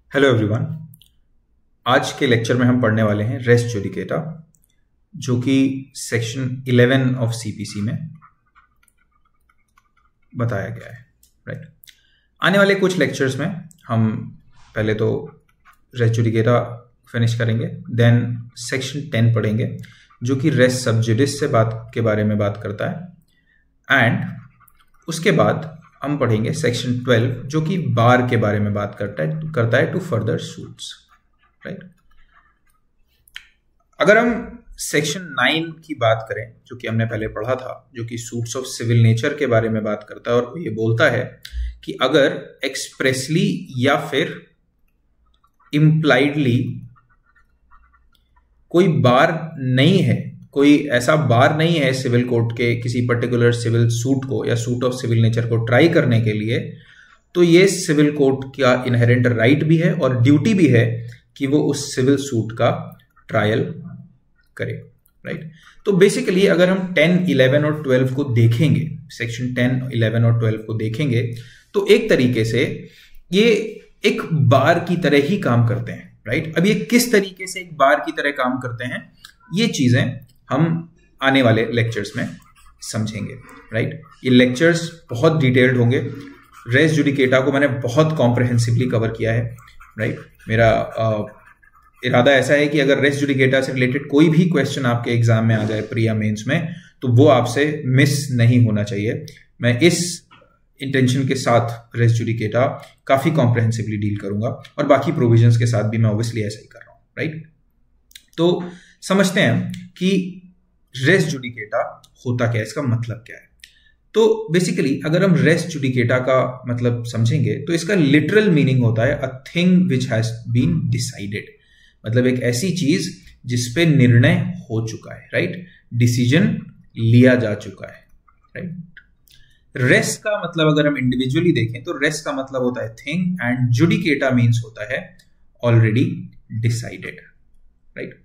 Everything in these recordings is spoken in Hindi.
Hello everyone. आज के लेक्चर में हम पढ़ने वाले हैं रेस जुडिकेटा, जो कि सेक्शन 11 ऑफ सीपीसी में बताया गया है। राइट, आने वाले कुछ लेक्चर्स में हम पहले तो रेस जुडिकेटा फिनिश करेंगे, देन सेक्शन 10 पढ़ेंगे जो कि रेस सबजुडिस से के बारे में बात करता है, एंड उसके बाद हम पढ़ेंगे सेक्शन 12 जो कि बार के बारे में बात करता है टू फर्दर सूट्स। राइट, अगर हम सेक्शन 9 की बात करें जो कि हमने पहले पढ़ा था, जो कि सूट्स ऑफ सिविल नेचर के बारे में बात करता है, और ये बोलता है कि अगर एक्सप्रेसली या फिर इम्प्लाइडली कोई बार नहीं है, कोई ऐसा बार नहीं है सिविल कोर्ट के किसी पर्टिकुलर सिविल सूट को या सूट ऑफ सिविल नेचर को ट्राई करने के लिए, तो ये सिविल कोर्ट का इनहेरेंट राइट भी है और ड्यूटी भी है कि वो उस सिविल सूट का ट्रायल करे। राइट, तो बेसिकली अगर हम 10, 11 और 12 को देखेंगे, सेक्शन 10, 11 और 12 को देखेंगे, तो एक तरीके से ये एक बार की तरह ही काम करते हैं। राइट, अब ये किस तरीके से एक बार की तरह काम करते हैं, ये चीजें हम आने वाले लेक्चर्स में समझेंगे। राइट, ये लेक्चर्स बहुत डिटेल्ड होंगे। रेस जुडिकेटा को मैंने बहुत कॉम्प्रहेंसिवली कवर किया है। राइट, मेरा इरादा ऐसा है कि अगर रेस जुडिकेटा से रिलेटेड कोई भी क्वेश्चन आपके एग्जाम में आ जाए प्री या मेंस में, तो वो आपसे मिस नहीं होना चाहिए। मैं इस इंटेंशन के साथ रेस जुडिकेटा काफी कॉम्प्रहेंसिवली डील करूंगा, और बाकी प्रोविजंस के साथ भी मैं ऑब्वियसली ऐसा ही कर रहा हूं। राइट, तो समझते हैं कि रेस जुडिकेटा होता क्या है, इसका मतलब क्या है। तो बेसिकली अगर हम रेस जुडिकेटा का मतलब समझेंगे तो इसका लिटरल मीनिंग होता है a thing which has been decided, मतलब एक ऐसी चीज जिसपे निर्णय हो चुका है। राइट, डिसीजन लिया जा चुका है। राइट, रेस का मतलब अगर हम इंडिविजुअली देखें तो रेस का मतलब होता है थिंग, एंड जुडिकेटा मीन्स होता है ऑलरेडी डिसाइडेड। राइट,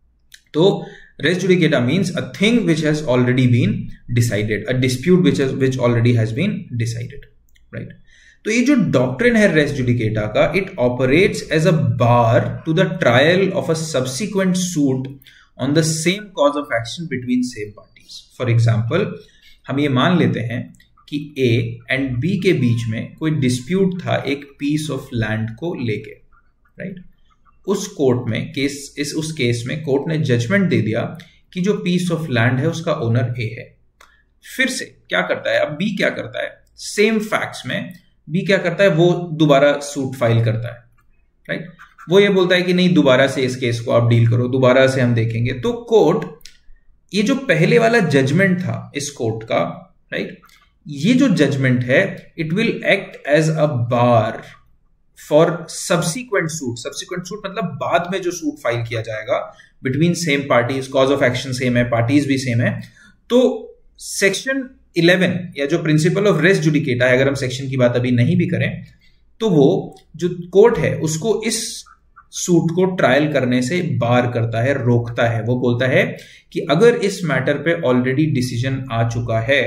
तो res judicata means a thing which has already been decided, a dispute which already has been decided. Right, तो ये जो डॉक्ट्रिन है res judicata का, it operates as a bar to the trial of a subsequent suit on the same cause of action between same parties. For example, हम ये मान लेते हैं कि A and B के बीच में कोई डिस्प्यूट था एक पीस ऑफ लैंड को लेके। राइट, उस कोर्ट में उस केस में कोर्ट ने जजमेंट दे दिया कि जो पीस ऑफ लैंड है उसका ओनर ए है। फिर से क्या करता है, अब बी क्या करता है, सेम फैक्ट्स में बी क्या करता है, वो दोबारा सूट फाइल करता है। राइट, वो ये बोलता है कि नहीं, दोबारा से इस केस को आप डील करो, दोबारा से हम देखेंगे। तो कोर्ट, ये जो पहले वाला जजमेंट था इस कोर्ट का, राइट, ये जो जजमेंट है it will act as a bar for subsequent suit मतलब बाद में जो सूट फाइल किया जाएगा between same parties, cause of action same है, पार्टीज भी सेम है। तो सेक्शन 11 या जो प्रिंसिपल ऑफ रेस जुडिकेटा है, अगर हम सेक्शन की बात अभी नहीं भी करें, तो वो जो कोर्ट है उसको इस सूट को ट्रायल करने से बार करता है, रोकता है। वो बोलता है कि अगर इस मैटर पे ऑलरेडी डिसीजन आ चुका है,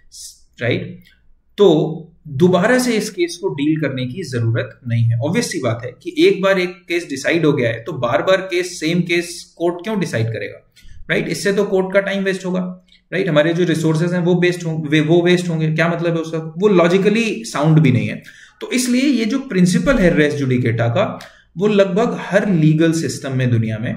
राइट, तो दोबारा से इस केस को डील करने की जरूरत नहीं है। ऑब्वियस सी बात है कि एक बार एक केस डिसाइड हो गया है तो बार बार सेम केस कोर्ट क्यों डिसाइड करेगा। राइट, इससे तो कोर्ट का टाइम वेस्ट होगा। राइट, हमारे जो रिसोर्सेज हैं वो वेस्ट होंगे। क्या मतलब है उसका, वो लॉजिकली साउंड भी नहीं है। तो इसलिए ये जो प्रिंसिपल है रेस जुडिकेटा का, वो लगभग हर लीगल सिस्टम में दुनिया में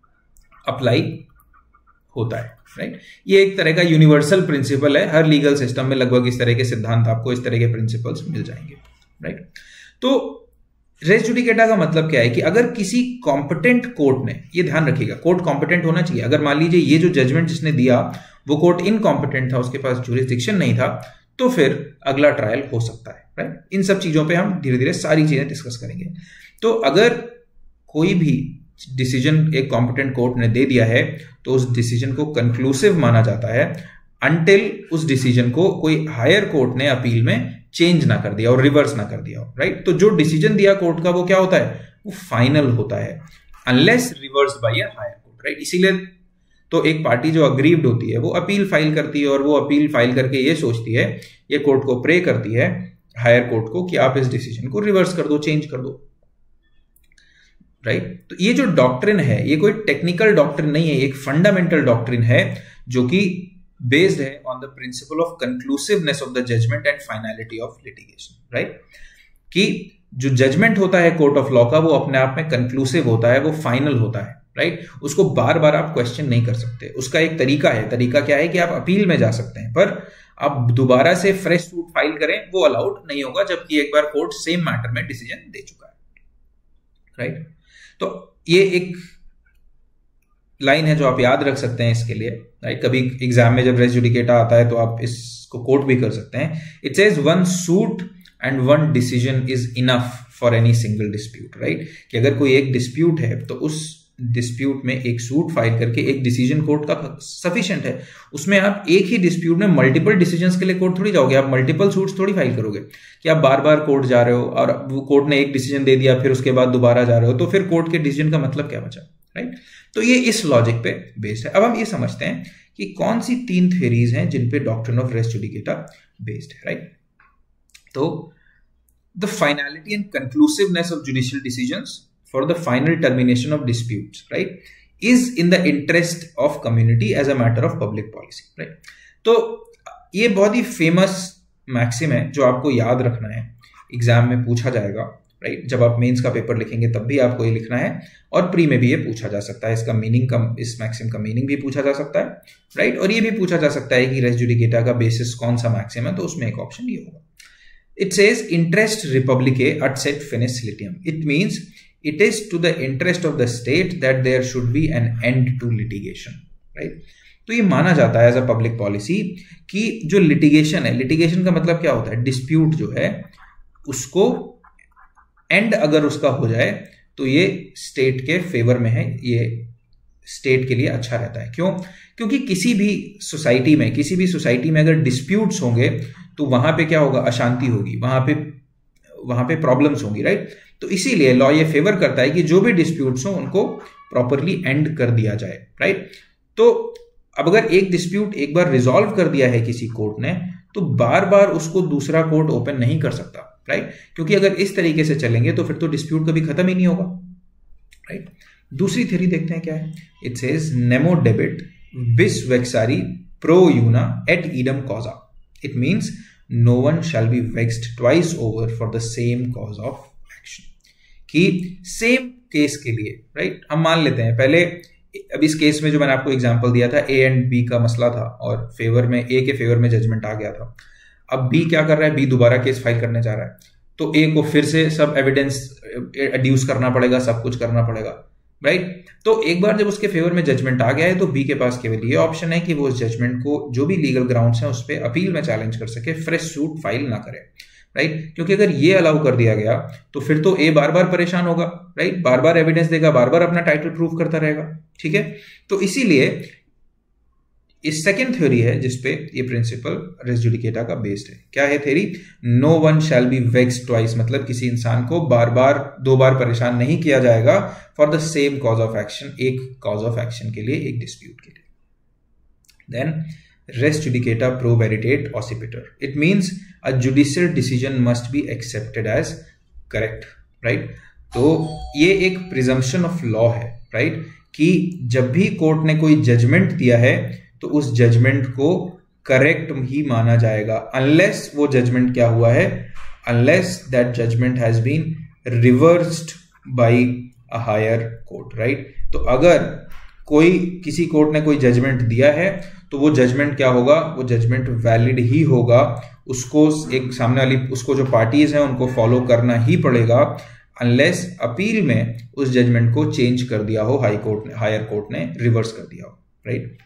अप्लाई होता है। राइट, ये एक तरह का यूनिवर्सल प्रिंसिपल है, हर लीगल सिस्टम में लगभग इस तरह के सिद्धांत आपको, इस तरह के प्रिंसिपल्स मिल जाएंगे। राइट, तो रेस जुडिकेटा का मतलब क्या है कि अगर किसी कॉम्पिटेंट कोर्ट ने, ये ध्यान रखिएगा, कोर्ट कॉम्पिटेंट होना चाहिए। अगर मान लीजिए ये जो जजमेंट जिसने दिया वो कोर्ट इनकॉम्पिटेंट था, उसके पास ज्यूरिसडिक्शन नहीं था, तो फिर अगला ट्रायल हो सकता है। राइट, इन सब चीजों पे हम धीरे धीरे सारी चीजें डिस्कस करेंगे। तो अगर कोई भी डिसीजन एक कॉम्पिटेंट कोर्ट ने दे दिया है तो उस डिसीजन को कंक्लूसिव माना जाता है अनटिल उस डिसीजन को कोई हायर कोर्ट ने अपील में चेंज ना कर दिया और रिवर्स ना कर दिया हो। राइट, तो जो डिसीजन दिया कोर्ट का वो क्या होता है, वो फाइनल होता है unless reversed by a higher court. Right, इसीलिए तो एक पार्टी जो अग्रीव्ड होती है वो अपील फाइल करती है, और वो अपील फाइल करके ये सोचती है, ये कोर्ट को प्रे करती है हायर कोर्ट को कि आप इस डिसीजन को रिवर्स कर दो, चेंज कर दो। राइट। तो ये जो डॉक्ट्रिन है ये कोई टेक्निकल डॉक्ट्रिन नहीं है, एक फंडामेंटल डॉक्ट्रिन है जो कि बेस्ड है on the principle of conclusiveness of the judgment and finality of litigation, right. कि जो जजमेंट होता है कोर्ट ऑफ लॉ का वो अपने आप में कंक्लूसिव होता है, वो फाइनल होता है, राइट। उसको बार बार आप क्वेश्चन नहीं कर सकते। उसका एक तरीका है, तरीका क्या है कि आप अपील में जा सकते हैं, पर आप दोबारा से फ्रेश सूट फाइल करें वो अलाउड नहीं होगा, जबकि एक बार कोर्ट सेम मैटर में डिसीजन दे चुका है, राइट। तो ये एक लाइन है जो आप याद रख सकते हैं इसके लिए, राइट। कभी एग्जाम में जब रेस जुडिकेटा आता है तो आप इसको कोट भी कर सकते हैं। It says one suit and one decision is enough for any single dispute, right. कि अगर कोई एक डिस्प्यूट है तो उस डिस्प्यूट में एक सूट फाइल करके एक डिसीजन कोर्ट का सफिशिएंट है। उसमें आप एक ही डिस्प्यूट में मल्टीपल डिसीजंस के लिए कोर्ट थोड़ी जाओगे, आप मल्टीपल सूट्स थोड़ी फाइल करोगे कि आप बार बार कोर्ट जा रहे हो और वो कोर्ट ने एक डिसीजन दे दिया फिर उसके बाद दोबारा जा रहे हो, तो फिर कोर्ट के डिसीजन का मतलब क्या बचा, राइट। तो ये इस लॉजिक पे बेस्ड है। अब हम ये समझते हैं कि कौन सी 3 थ्योरीज हैं जिन पे doctrine of res judicata based है, राइट। तो the finality and conclusiveness of judicial decisions for the final termination of disputes, right, is in the interest of community as a matter of public policy, right। तो ये बहुत ही फेमस मैक्सिम है जो आपको याद रखना है, एग्जाम में पूछा जाएगा, राइट। जब आप मेंस का पेपर लिखेंगे तब भी आपको ये लिखना है और प्री में भी ये पूछा जा सकता है। इसका मीनिंग का, इस मैक्सिम का मीनिंग भी पूछा जा सकता है, राइट। और ये भी पूछा जा सकता है कि रेस जुडिकेटा का बेसिस कौन सा मैक्सिम है, तो उसमें एक ऑप्शन ये होगा। It says interest reipublicae ut sit finis litium. It means it is to the interest of the state that there should be an end to litigation, right। तो ये माना जाता है एज अ पब्लिक पॉलिसी कि जो लिटिगेशन है, लिटिगेशन का मतलब क्या होता है, डिस्प्यूट जो है उसको एंड अगर उसका हो जाए तो ये स्टेट के फेवर में है, ये स्टेट के लिए अच्छा रहता है। क्यों? क्योंकि किसी भी सोसाइटी में अगर डिस्प्यूट्स होंगे तो वहां पे क्या होगा, अशांति होगी, वहां पे प्रॉब्लम्स होंगी, राइट। तो इसीलिए लॉ ये फेवर करता है कि जो भी डिस्प्यूट्स हो उनको प्रॉपरली एंड कर दिया जाए, राइट। तो अब अगर एक डिस्प्यूट एक बार रिजॉल्व कर दिया है किसी कोर्ट ने तो बार बार उसको दूसरा कोर्ट ओपन नहीं कर सकता, राइट। क्योंकि अगर इस तरीके से चलेंगे तो फिर तो डिस्प्यूट कभी खत्म ही नहीं होगा, राइट। दूसरी थ्योरी देखते हैं क्या है। It says nemo debet bis vexari pro una et eadem causa. It means no one shall be vexed twice over for the same cause of action. कि सेम केस के लिए, राइट, हम मान लेते हैं पहले, अब इस केस में जो मैंने आपको एग्जांपल दिया था ए एंड बी का मसला था और फेवर में ए के फेवर में जजमेंट आ गया था। अब बी क्या कर रहा है, बी दोबारा केस फाइल करने जा रहा है, तो ए को फिर से सब एविडेंस एड्यूस करना पड़ेगा, सब कुछ करना पड़ेगा, राइट। तो एक बार जब उसके फेवर में जजमेंट आ गया है तो बी के पास केवल ये ऑप्शन है कि वो उस जजमेंट को जो भी लीगल ग्राउंड्स हैं उस पर अपील में चैलेंज कर सके, फ्रेश सूट फाइल ना करे, राइट। क्योंकि अगर ये अलाउ कर दिया गया तो फिर तो ए बार बार परेशान होगा, राइट, बार बार एविडेंस देगा, बार बार अपना टाइटल प्रूव करता रहेगा, ठीक है। तो इसीलिए इस सेकंड थ्योरी है जिसपे ये प्रिंसिपल रेस जुडिकेटा का बेस्ड है। क्या है theory? No one shall be vexed twice, मतलब किसी इंसान को दो बार परेशान नहीं किया जाएगा for the same cause of action, एक कॉज ऑफ एक्शन के लिए, एक डिस्प्यूट के लिए। Then res judicata pro veritate occipitur. It means a judicial decision must be accepted as correct, right? तो ये एक presumption of law है, right? कि जब भी कोर्ट ने कोई जजमेंट दिया है तो उस जजमेंट को करेक्ट ही माना जाएगा, अनलेस वो जजमेंट क्या हुआ है, unless that judgment has been reversed by a higher court, right. तो अगर किसी कोर्ट ने कोई जजमेंट दिया है तो वो जजमेंट क्या होगा, वो जजमेंट वैलिड ही होगा, उसको एक सामने वाली, उसको जो पार्टीज हैं उनको फॉलो करना ही पड़ेगा, अनलेस अपील में उस जजमेंट को चेंज कर दिया हो हायर कोर्ट ने रिवर्स कर दिया हो, राइट।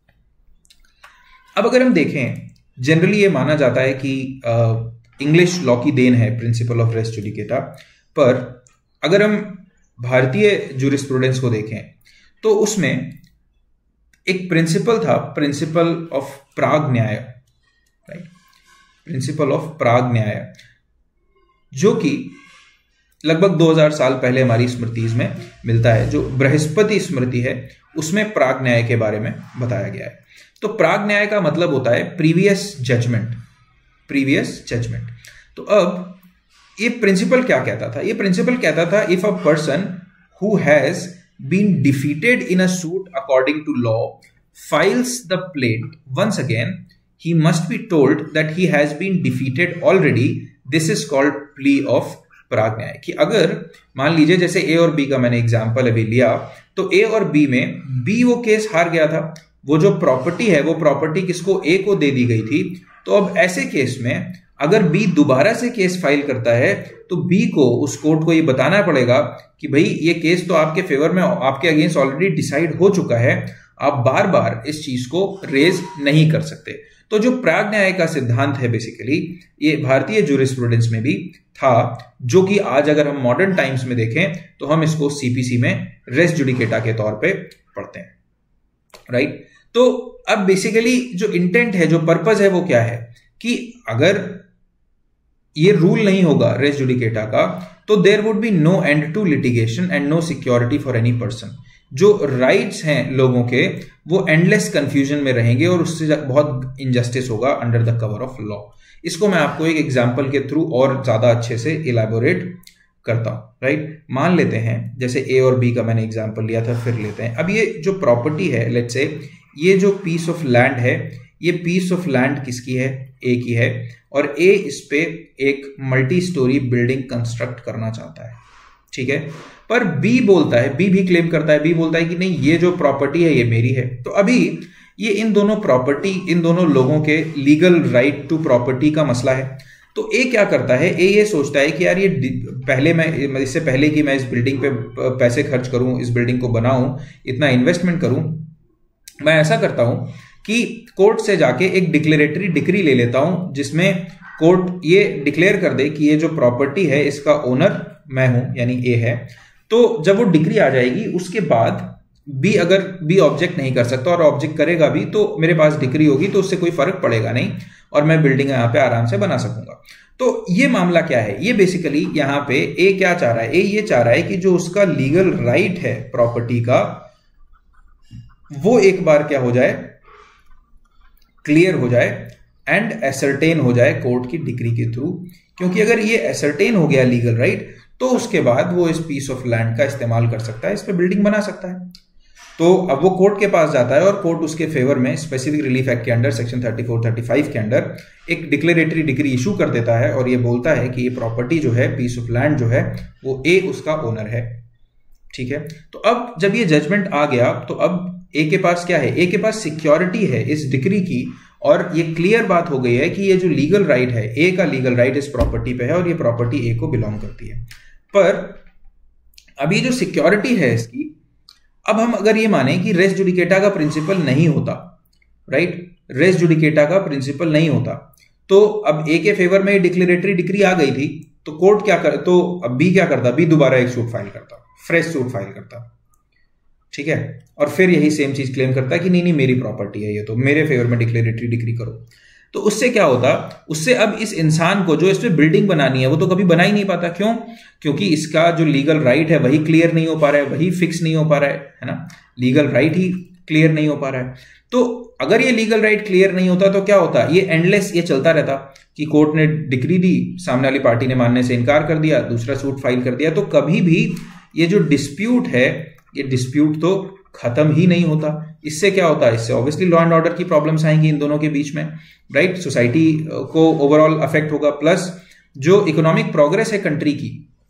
अब अगर हम देखें, जनरली ये माना जाता है कि इंग्लिश लॉ की देन है प्रिंसिपल ऑफ रेस जुडिकेटा, पर अगर हम भारतीय जूरिस्प्रूडेंस को देखें तो उसमें एक प्रिंसिपल था, प्रिंसिपल ऑफ प्राग न्याय, राइट, प्रिंसिपल ऑफ प्राग न्याय, जो कि लगभग 2000 साल पहले हमारी स्मृतिज में मिलता है। जो बृहस्पति स्मृति है उसमें प्राग न्याय के बारे में बताया गया है। तो प्राग न्याय का मतलब होता है प्रीवियस जजमेंट। तो अब ये प्रिंसिपल क्या कहता था? ये प्रिंसिपल कहता था if a person who has been defeated in a suit according to law files the plaint once again, he must be told that he has been defeated already. This is called plea of प्राग न्याय। कि अगर मान लीजिए जैसे ए और बी का मैंने एग्जांपल अभी लिया, तो ए और बी में बी वो केस हार गया था, वो जो प्रॉपर्टी है वो प्रॉपर्टी किसको, ए को दे दी गई थी। तो अब ऐसे केस में अगर बी दोबारा से केस फाइल करता है तो बी को उस कोर्ट को ये बताना पड़ेगा कि भाई ये केस तो आपके फेवर में, आपके अगेंस्ट ऑलरेडी डिसाइड हो चुका है, आप बार बार इस चीज को रेज नहीं कर सकते। तो जो प्राग न्याय का सिद्धांत है बेसिकली ये भारतीय जूरिस्प्रूडेंस में भी था, जो कि आज अगर हम मॉडर्न टाइम्स में देखें तो हम इसको सीपीसी में रेस जुडिकेटा के तौर पे पढ़ते हैं, राइट। तो अब बेसिकली जो इंटेंट है, जो पर्पस है वो क्या है कि अगर ये रूल नहीं होगा रेस जुडिकेटा का तो there would be no end to litigation and no security for any person. जो राइट्स हैं लोगों के वो एंडलेस कंफ्यूजन में रहेंगे और उससे बहुत इनजस्टिस होगा under the cover of law. इसको मैं आपको एक एग्जांपल के थ्रू और ज्यादा अच्छे से इलैबोरेट करता हूं, राइट। मान लेते हैं जैसे ए और बी का मैंने एग्जांपल लिया था, फिर लेते हैं अब ये जो प्रॉपर्टी है, लेट्स से ये जो पीस ऑफ लैंड है, ये पीस ऑफ लैंड किसकी है, ए की है, और ए इस पे एक मल्टी स्टोरी बिल्डिंग कंस्ट्रक्ट करना चाहता है, ठीक है। पर बी बोलता है, बी भी क्लेम करता है, बी बोलता है कि नहीं ये जो प्रॉपर्टी है ये मेरी है। तो अभी ये इन दोनों प्रॉपर्टी, इन दोनों लोगों के लीगल राइट टू प्रॉपर्टी का मसला है। तो ए क्या करता है, ए ये सोचता है कि यार ये पहले मैं इससे पहले कि मैं इस बिल्डिंग पे पैसे खर्च करूं, इस बिल्डिंग को बनाऊं, इतना इन्वेस्टमेंट करूं, मैं ऐसा करता हूं कि कोर्ट से जाके एक डिक्लेरेटरी डिक्री ले लेता हूं जिसमें कोर्ट ये डिक्लेयर कर दे कि ये जो प्रॉपर्टी है इसका ओनर मैं हूं, यानी ए है। तो जब वो डिग्री आ जाएगी उसके बाद बी अगर बी ऑब्जेक्ट नहीं कर सकता और ऑब्जेक्ट करेगा भी तो मेरे पास डिग्री होगी तो उससे कोई फर्क पड़ेगा नहीं और मैं बिल्डिंग यहां पे आराम से बना सकूंगा। तो ये मामला क्या है, ये बेसिकली यहां पे ए क्या चाह रहा है, ए ये चाह रहा है कि जो उसका लीगल राइट है प्रॉपर्टी का वो एक बार क्या हो जाए, क्लियर हो जाए एंड एसर्टेन हो जाए कोर्ट की डिग्री के थ्रू। क्योंकि अगर ये एसर्टेन हो गया लीगल राइट तो उसके बाद वो इस पीस ऑफ लैंड का इस्तेमाल कर सकता है, इस पे बिल्डिंग बना सकता है। तो अब वो कोर्ट के पास जाता है और कोर्ट उसके फेवर में स्पेसिफिक रिलीफ एक्ट के अंडर सेक्शन 34-35 के अंडर एक डिक्लेरेटरी डिग्री इशू कर देता है और ये बोलता है कि ये प्रॉपर्टी जो है, पीस ऑफ लैंड जो है वो ए उसका ओनर है, ठीक है। तो अब जब ये जजमेंट आ गया तो अब ए के पास क्या है, ए के पास सिक्योरिटी है इस डिग्री की और ये क्लियर बात हो गई है कि ये जो लीगल राइट है, ए का लीगल राइट इस प्रॉपर्टी पे है और ये प्रॉपर्टी ए को बिलोंग करती है। पर अब ये जो सिक्योरिटी है इसकी, अब हम अगर ये माने कि रेस जुडिकेटा का प्रिंसिपल नहीं होता, राइट, रेस जुडिकेटा का प्रिंसिपल नहीं होता, तो अब ए के फेवर में डिक्लेरेटरी डिग्री आ गई थी तो कोर्ट क्या कर, तो अब बी क्या करता, बी दोबारा एक सूट फाइल करता, फ्रेश सूट फाइल करता, ठीक है, और फिर यही सेम चीज क्लेम करता है कि नहीं नहीं मेरी प्रॉपर्टी है ये, तो मेरे फेवर में डिक्लेरेटरी डिग्री करो। तो उससे क्या होता, उससे अब इस इंसान को जो इस पे बिल्डिंग बनानी है वो तो कभी बना ही नहीं पाता। क्यों? क्योंकि इसका जो लीगल राइट है वही क्लियर नहीं हो पा रहा है, वही फिक्स नहीं हो पा रहा है ना, लीगल राइट ही क्लियर नहीं हो पा रहा है। तो अगर ये लीगल राइट क्लियर नहीं होता तो क्या होता, ये एंडलेस ये चलता रहता कि कोर्ट ने डिग्री दी, सामने वाली पार्टी ने मानने से इनकार कर दिया, दूसरा सूट फाइल कर दिया, तो कभी भी ये जो डिस्प्यूट है ये डिस्प्यूट तो खत्म ही नहीं होता। इससे क्या होता है, इससे ऑब्वियसली लॉ एंड ऑर्डर की प्रॉब्लम्स आएंगी इन दोनों के बीच में, राइट, सोसाइटी को ओवरऑल अफेक्ट होगा, प्लस जो इकोनॉमिक प्रोग्रेस है कंट्री की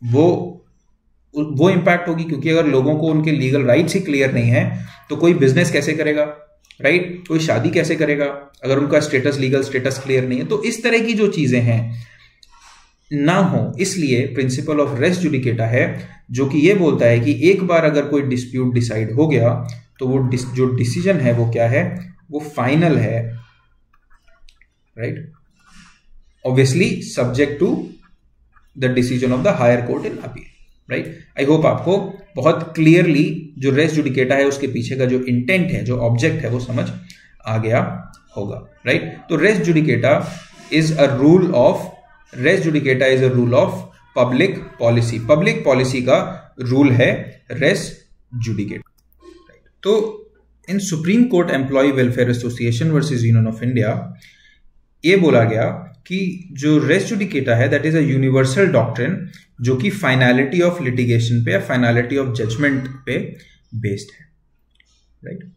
वो इंपैक्ट होगी, क्योंकि अगर लोगों को उनके लीगल राइट्स ही क्लियर नहीं है तो कोई बिजनेस कैसे करेगा, राइट, कोई शादी कैसे करेगा अगर उनका स्टेटस, लीगल स्टेटस क्लियर नहीं है। तो इस तरह की जो चीजें हैं ना हो, इसलिए प्रिंसिपल ऑफ रेस जुडिकेटा है जो कि ये बोलता है कि एक बार अगर कोई डिस्प्यूट डिसाइड हो गया तो वो जो डिसीजन है वो क्या है, वो फाइनल है, right, obviously subject to the decision of the higher court in appeal, right. I hope आपको बहुत क्लियरली जो रेस जुडिकेटा है उसके पीछे का जो इंटेंट है, जो ऑब्जेक्ट है वो समझ आ गया होगा, राइट। तो res judicata is a rule of, res judicata is a rule of public policy, public policy का रूल है रेस जुडिकेटा। तो in supreme court employ welfare association versus union of India ये बोला गया कि जो रेस जुडिकेटा है that is a universal doctrine जो कि फाइनलिटी ऑफ लिटिगेशन पे या फाइनलिटी ऑफ जजमेंट पे बेस्ड है, राइट।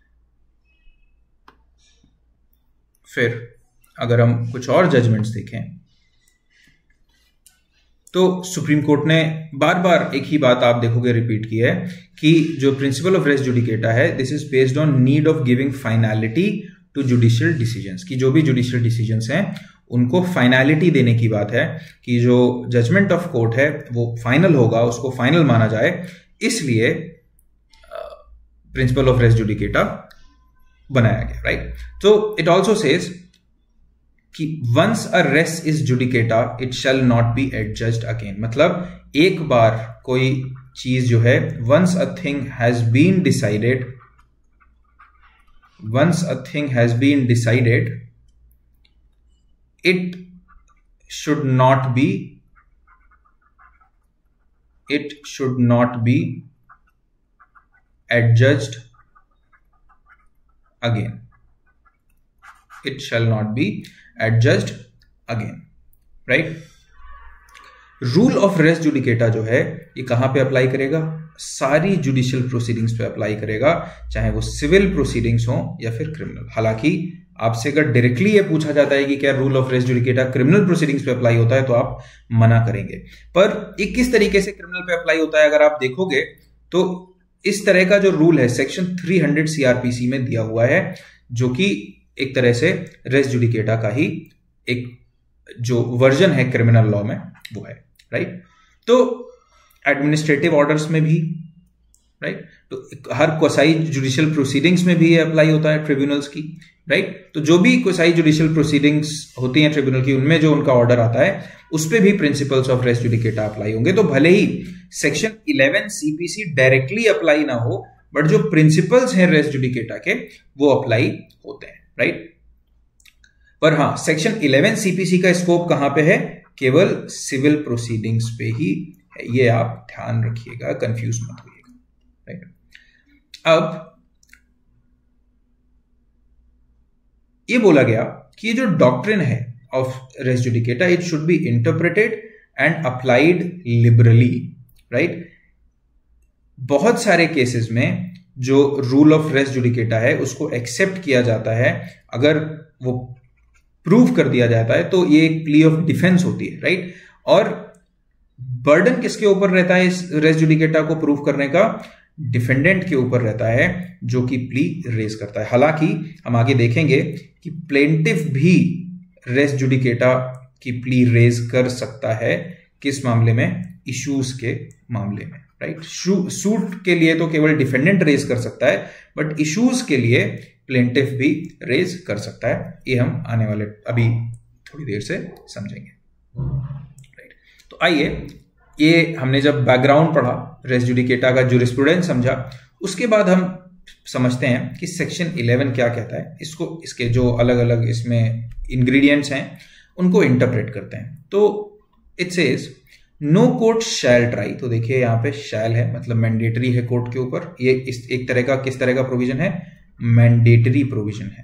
फिर अगर हम कुछ और जजमेंट्स देखें तो सुप्रीम कोर्ट ने बार बार एक ही बात आप देखोगे रिपीट की है कि जो प्रिंसिपल ऑफ रेस जुडिकेटा है this is based on need of giving finality to judicial decisions, कि जो भी जुडिशियल डिसीजंस हैं उनको फाइनलिटी देने की बात है, कि जो जजमेंट ऑफ कोर्ट है वो फाइनल होगा, उसको फाइनल माना जाए, इसलिए प्रिंसिपल ऑफ रेस जुडिकेटा बनाया गया, राइट। तो इट ऑल्सो सेज कि once a res is judicata it shall not be adjudged again, मतलब एक बार कोई चीज जो है once a thing has been decided, once a thing has been decided it should not be adjudged again, it shall not be adjudged again, right। Rule of res judicata जो है ये कहां पे अप्लाई करेगा, सारी जुडिशियल प्रोसीडिंग्स पे अप्लाई करेगा, चाहे वो सिविल प्रोसीडिंग्स हो या फिर क्रिमिनल। हालांकि आपसे अगर डायरेक्टली ये पूछा जाता है कि क्या rule of res judicata criminal proceedings पे अप्लाई होता है तो आप मना करेंगे, पर ये किस तरीके से क्रिमिनल पे अप्लाई होता है अगर आप देखोगे तो इस तरह का जो रूल है सेक्शन 300 सीआरपीसी में दिया हुआ है, जो कि एक तरह से रेस जुडिकेटा का ही एक जो वर्जन है क्रिमिनल लॉ में वो है, राइट। तो एडमिनिस्ट्रेटिव ऑर्डर्स में भी, राइट, तो हर क्वासाई जुडिशियल प्रोसीडिंग्स में भी ये अप्लाई होता है ट्रिब्यूनल्स की, राइट। तो जो भी क्वासाई जुडिशियल प्रोसीडिंग्स होती हैं ट्रिब्यूनल की उनमें जो उनका ऑर्डर आता है उस पे भी principles of res judicata apply होंगे। तो भले ही सेक्शन 11 सीपीसी डायरेक्टली अप्लाई ना हो बट जो प्रिंसिपल्स हैं रेस जुडिकेटा के वो अप्लाई होते हैं, राइट। पर हाँ, सेक्शन 11 सीपीसी का स्कोप कहां पे है, केवल सिविल प्रोसीडिंग्स पे ही है, ये आप ध्यान रखिएगा, कंफ्यूज मत होइएगा, राइट। अब ये बोला गया कि ये जो डॉक्ट्रिन है of res judicata it should be interpreted and applied liberally, right. बहुत सारे केसेस में जो रूल ऑफ रेस जुडिकेटा है उसको एक्सेप्ट किया जाता है, अगर वो प्रूव कर दिया जाता है तो ये एक प्ली ऑफ डिफेंस होती है, राइट। और बर्डन किसके ऊपर रहता है इस रेस जुडिकेटा को प्रूव करने का, डिफेंडेंट के ऊपर रहता है जो कि प्ली रेज करता है। हालांकि हम आगे देखेंगे कि प्लेंटिफ भी रेस जुडिकेटा की प्ली रेज कर सकता है, किस मामले में, इश्यूज के मामले में, राइट। सूट के लिए तो केवल डिफेंडेंट रेज कर सकता है बट इश्यूज के लिए प्लेंटिफ भी रेज कर सकता है, ये हम आने वाले अभी थोड़ी देर से समझेंगे, राइट। तो आइए, ये हमने जब बैकग्राउंड पढ़ा रेस जुडिकेटा का जूरिस्प्रूडेंस समझा, उसके बाद हम समझते हैं कि सेक्शन 11 क्या कहता है, इसको इसके जो अलग अलग इसमें इंग्रेडिएंट्स हैं उनको इंटरप्रेट करते हैं। तो it says no court shall try, तो देखिए यहाँ पे शैल है मतलब मैंडेटरी है कोर्ट के ऊपर, ये इस एक तरह का किस तरह का प्रोविजन है, मैंडेटरी प्रोविजन है,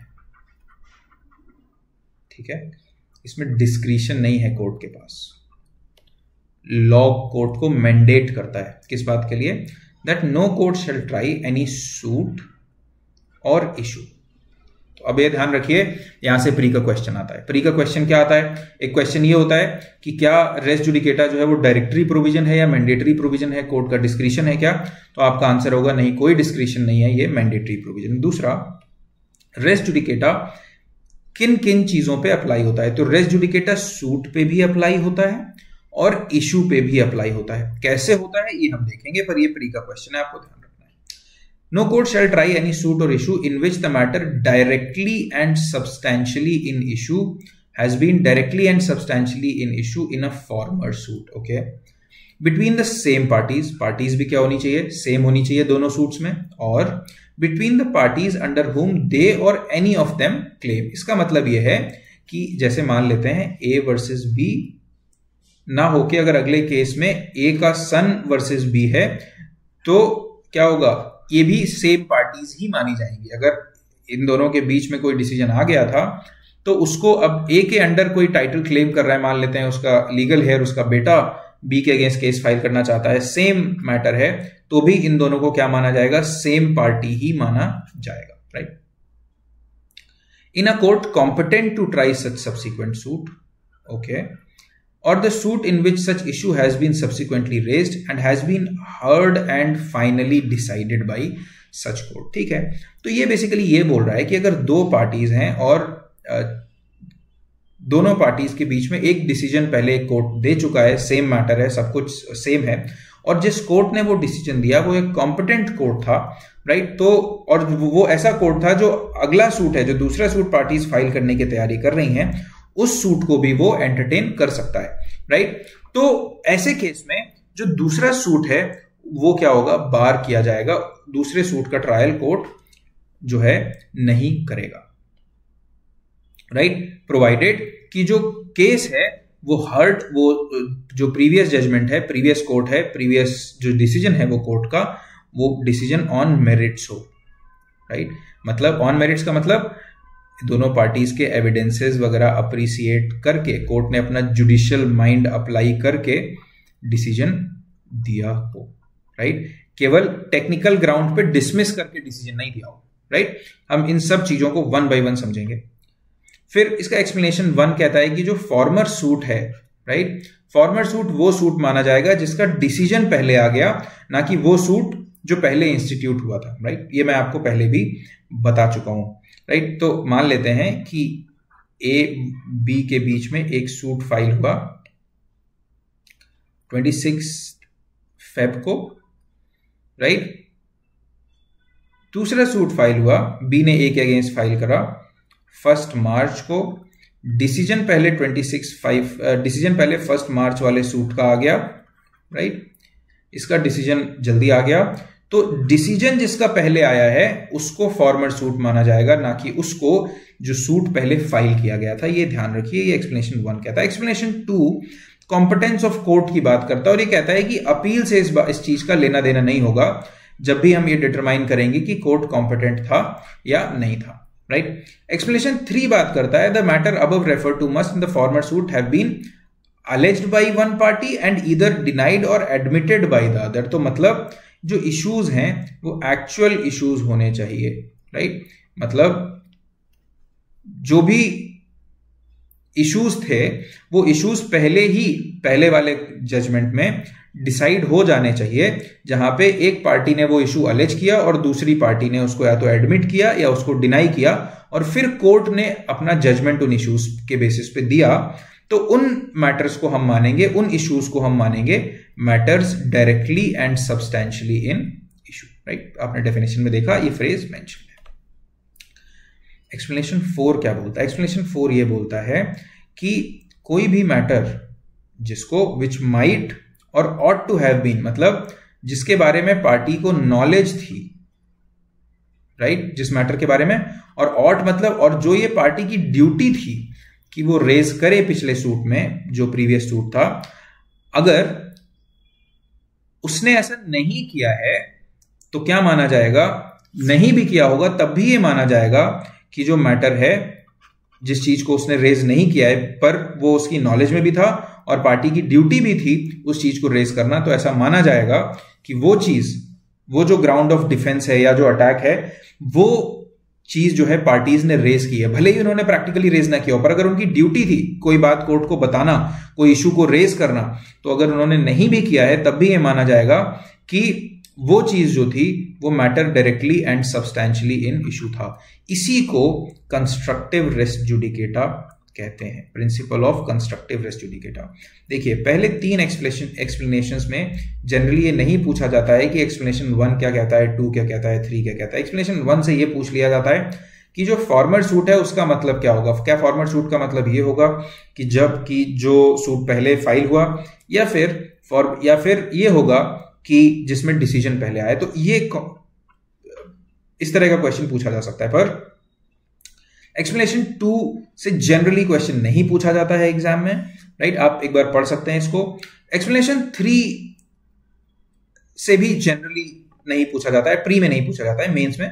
ठीक है। इसमें डिस्क्रिशन नहीं है कोर्ट के पास, लॉ कोर्ट को मैंडेट करता है किस बात के लिए, that no court shall try any suit or issue. तो अब ये ध्यान रखिए, यहां से प्री का क्वेश्चन आता है। प्री का क्वेश्चन क्या आता है, एक क्वेश्चन ये होता है कि क्या रेस जुडिकेटा जो है वो डायरेक्टरी प्रोविजन है या मैंडेटरी प्रोविजन है, कोर्ट का डिस्क्रिशन है क्या, तो आपका आंसर होगा नहीं, कोई डिस्क्रिशन नहीं है, ये मैंडेटरी प्रोविजन। दूसरा, रेस जुडिकेटा किन किन चीजों पे अप्लाई होता है, तो रेस जुडिकेटा सूट पे भी अप्लाई होता है और इशू पे भी अप्लाई होता है। कैसे होता है ये हम देखेंगे, पर ये प्री का क्वेश्चन है, आपको ध्यान रखना है। No court shall try any suit or issue in which the matter directly and substantially in issue has been directly and substantially in issue in a former suit, okay, between the same parties, parties भी क्या होनी चाहिए, सेम होनी चाहिए दोनों सूट्स में, और बिटवीन द पार्टीज अंडर हुम दे और एनी ऑफ देम क्लेम। इसका मतलब यह है कि जैसे मान लेते हैं ए वर्सेस बी ना होके अगर अगले केस में ए का सन वर्सेस बी है तो क्या होगा, ये भी सेम पार्टीज ही मानी जाएंगी। अगर इन दोनों के बीच में कोई डिसीजन आ गया था तो उसको अब ए के अंडर कोई टाइटल क्लेम कर रहा है, मान लेते हैं उसका लीगल हेयर, उसका बेटा बी के अगेंस्ट केस फाइल करना चाहता है, सेम मैटर है, तो भी इन दोनों को क्या माना जाएगा, सेम पार्टी ही माना जाएगा, right. In a court competent to try such subsequent suit, okay, or the suit in which such issue has been subsequently raised and has been heard and finally decided by such court, ठीक है। तो ये बेसिकली ये बोल रहा है कि अगर दो पार्टीज हैं और दोनों पार्टीज के बीच में एक डिसीजन पहले एक कोर्ट दे चुका है, सेम मैटर है, सब कुछ सेम है, और जिस कोर्ट ने वो डिसीजन दिया वो एक कॉम्पिटेंट कोर्ट था, राइट, तो और वो ऐसा कोर्ट था जो अगला सूट है, जो दूसरा सूट पार्टीज फाइल करने की तैयारी कर रही हैं, उस सूट को भी वो एंटरटेन कर सकता है, राइट। तो ऐसे केस में जो दूसरा सूट है वो क्या होगा, बार किया जाएगा, दूसरे सूट का ट्रायल कोर्ट जो है नहीं करेगा, राइट, प्रोवाइडेड कि जो केस है वो हर्ड, वो जो प्रीवियस जजमेंट है, प्रीवियस कोर्ट है, प्रीवियस जो डिसीजन है वो कोर्ट का, वो डिसीजन ऑन मेरिट्स हो, राइट। मतलब ऑन मेरिट्स का मतलब दोनों पार्टीज के एविडेंसेस वगैरह अप्रिसिएट करके कोर्ट ने अपना जुडिशियल माइंड अप्लाई करके डिसीजन दिया हो, राइट, केवल टेक्निकल ग्राउंड पे डिसमिस करके डिसीजन नहीं दिया हो, राइट। हम इन सब चीजों को वन बाय वन समझेंगे। फिर इसका एक्सप्लेनेशन 1 कहता है कि जो फॉर्मर सूट है, राइट, फॉर्मर सूट वो सूट माना जाएगा जिसका डिसीजन पहले आ गया, ना कि वो सूट जो पहले इंस्टीट्यूट हुआ था, राइट। ये मैं आपको पहले भी बता चुका हूं, राइट। तो मान लेते हैं कि ए बी के बीच में एक सूट फाइल हुआ 26 फेब को, राइट। दूसरा सूट फाइल हुआ, बी ने ए के अगेंस्ट फाइल करा 1 मार्च को, डिसीजन पहले 1 मार्च वाले सूट का आ गया, राइट, इसका डिसीजन जल्दी आ गया, तो डिसीजन जिसका पहले आया है उसको फॉर्मर सूट माना जाएगा, ना कि उसको जो सूट पहले फाइल किया गया था। ये ध्यान रखिए, ये एक्सप्लेनेशन 1 कहता है। एक्सप्लेनेशन 2 कॉम्पिटेंस ऑफ कोर्ट की बात करता है और ये कहता है कि अपील से इस चीज का लेना देना नहीं होगा जब भी हम ये डिटरमाइन करेंगे कि कोर्ट कॉम्पिटेंट था या नहीं था, राइट। एक्सप्लेनेशन 3 बात करता है, the matter above refer to must in the former suit have been alleged by one party and either denied or admitted by the other। तो मतलब जो इश्यूज हैं वो एक्चुअल इश्यूज होने चाहिए, राइट। मतलब जो भी इश्यूज थे वो इश्यूज पहले वाले जजमेंट में डिसाइड हो जाने चाहिए, जहां पे एक पार्टी ने वो इशू अलेज किया और दूसरी पार्टी ने उसको या तो एडमिट किया या उसको डिनाई किया, और फिर कोर्ट ने अपना जजमेंट उन इश्यूज के बेसिस पे दिया। तो उन मैटर्स को हम मानेंगे, उन इश्यूज को हम मानेंगे matters directly and substantially in issue, right. आपने डेफिनेशन में देखा ये फ्रेज मेंशन है। एक्सप्लेनेशन 4 क्या बोलता है? एक्सप्लेनेशन 4 ये बोलता है कि कोई भी मैटर जिसको which might or ought to have been, मतलब जिसके बारे में पार्टी को नॉलेज थी, राइट, जिस मैटर के बारे में, और ऑट मतलब और जो ये पार्टी की ड्यूटी थी कि वो रेज करे पिछले सूट में, जो प्रीवियस सूट था, अगर उसने ऐसा नहीं किया है तो क्या माना जाएगा, नहीं भी किया होगा तब भी ये माना जाएगा कि जो मैटर है, जिस चीज को उसने रेज नहीं किया है पर वो उसकी नॉलेज में भी था और पार्टी की ड्यूटी भी थी उस चीज को रेज करना, तो ऐसा माना जाएगा कि वो चीज, वो जो ग्राउंड ऑफ डिफेंस है या जो अटैक है, वो चीज जो है पार्टीज ने रेज की है, भले ही उन्होंने प्रैक्टिकली रेज ना किया हो, पर अगर उनकी ड्यूटी थी कोई बात कोर्ट को बताना, कोई इशू को रेज करना, तो अगर उन्होंने नहीं भी किया है तब भी ये माना जाएगा कि वो चीज जो थी वो matter directly and substantially in issue था। इसी को कंस्ट्रक्टिव रेस जुडिकेटा कहते हैं, principle of constructive res judicata. देखिए पहले 3 एक्सप्लेनेशंस में जनरली ये नहीं पूछा जाता है कि एक्सप्लेनेशन 1 क्या कहता है, 2 क्या कहता है, 3 क्या कहता है। एक्सप्लेनेशन 1 से ये पूछ लिया जाता है कि जो फॉर्मर सूट है उसका मतलब क्या होगा। क्या फॉर्मर सूट का मतलब ये होगा कि जब कि जो सूट पहले फाइल हुआ, या फिर ये होगा कि जिसमें डिसीजन पहले आया। तो ये इस तरह का क्वेश्चन पूछा जा सकता है, पर एक्सप्लेनेशन 2 से जनरली क्वेश्चन नहीं पूछा जाता है एग्जाम में, राइट। आप एक बार पढ़ सकते हैं इसको। एक्सप्लेनेशन 3 से भी जनरली नहीं पूछा जाता है, प्री में नहीं पूछा जाता है, मेंस में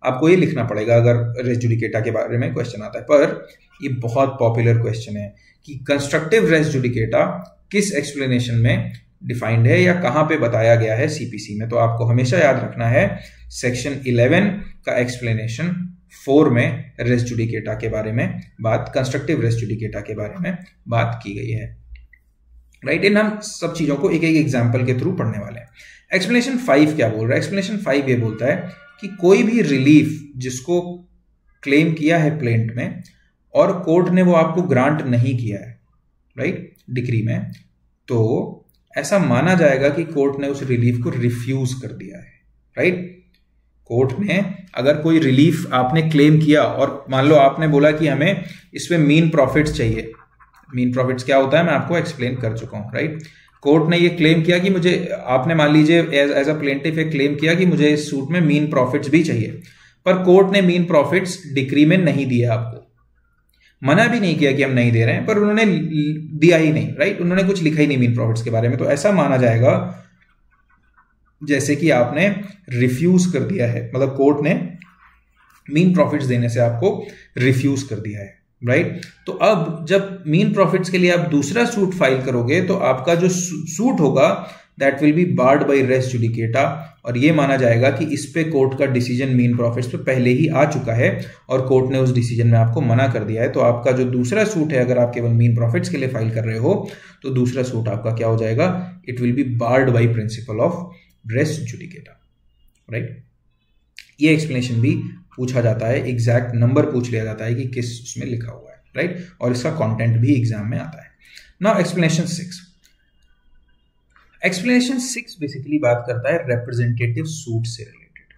आपको ये लिखना पड़ेगा अगर रेस जुडिकेटा के बारे में क्वेश्चन आता है। पर ये बहुत पॉपुलर क्वेश्चन है कि कंस्ट्रक्टिव रेस जुडिकेटा किस एक्सप्लेनेशन में डिफाइंड है या कहां पे बताया गया है सीपीसी में। तो आपको हमेशा याद रखना है सेक्शन 11 का एक्सप्लेनेशन 4 में रेस जुडिकेटा के बारे में बात, कंस्ट्रक्टिव रेस जुडिकेटा के बारे में बात की गई है, राइट। इन हम सब चीजों को एक एक एग्जाम्पल के थ्रू पढ़ने वाले हैं। एक्सप्लेनेशन 5 क्या बोल रहा है? एक्सप्लेनेशन 5 ये बोलता है कि कोई भी रिलीफ जिसको क्लेम किया है प्लेंट में और कोर्ट ने वो आपको ग्रांट नहीं किया है, राइट, डिक्री में, तो ऐसा माना जाएगा कि कोर्ट ने उस रिलीफ को रिफ्यूज कर दिया है, राइट। कोर्ट ने अगर कोई रिलीफ आपने क्लेम किया और मान लो आपने बोला कि हमें इसमें मीन प्रॉफिट्स चाहिए, मीन प्रॉफिट्स क्या होता है मैं आपको एक्सप्लेन कर चुका हूं, राइट। कोर्ट ने ये क्लेम किया कि मुझे, आपने मान लीजिए एज अ प्लेंटिफ एक क्लेम किया कि मुझे इस सूट में मीन प्रॉफिट्स भी चाहिए, पर कोर्ट ने मीन प्रॉफिट्स डिक्री में नहीं दिया, आपको मना भी नहीं किया कि हम नहीं दे रहे हैं, पर उन्होंने दिया ही नहीं, राइट, उन्होंने कुछ लिखा ही नहीं मीन प्रॉफिट्स के बारे में, तो ऐसा माना जाएगा जैसे कि आपने रिफ्यूज कर दिया है, मतलब कोर्ट ने मीन प्रॉफिट्स देने से आपको रिफ्यूज कर दिया है, राइट। तो अब जब मीन प्रॉफिट्स के लिए आप दूसरा सूट फाइल करोगे तो आपका जो सूट होगा that will be barred by res judicata, और ये माना जाएगा कि इस पे कोर्ट का डिसीजन मीन प्रॉफिट्स पे पहले ही आ चुका है और कोर्ट ने उस डिसीजन में आपको मना कर दिया है। तो आपका जो दूसरा सूट है, अगर आप केवल मीन प्रॉफिट्स के लिए फाइल कर रहे हो तो दूसरा सूट आपका क्या हो जाएगा? It will be barred by principle of res judicata, right. ये एक्सप्लेनेशन भी पूछा जाता है, एग्जैक्ट नंबर पूछ लिया जाता है कि किस उसमें लिखा हुआ है, राइट, और इसका कंटेंट भी एग्जाम में आता है। Now explanation 6। एक्सप्लेनेशन 6 बेसिकली बात करता है रिप्रेजेंटेटिव सूट से रिलेटेड,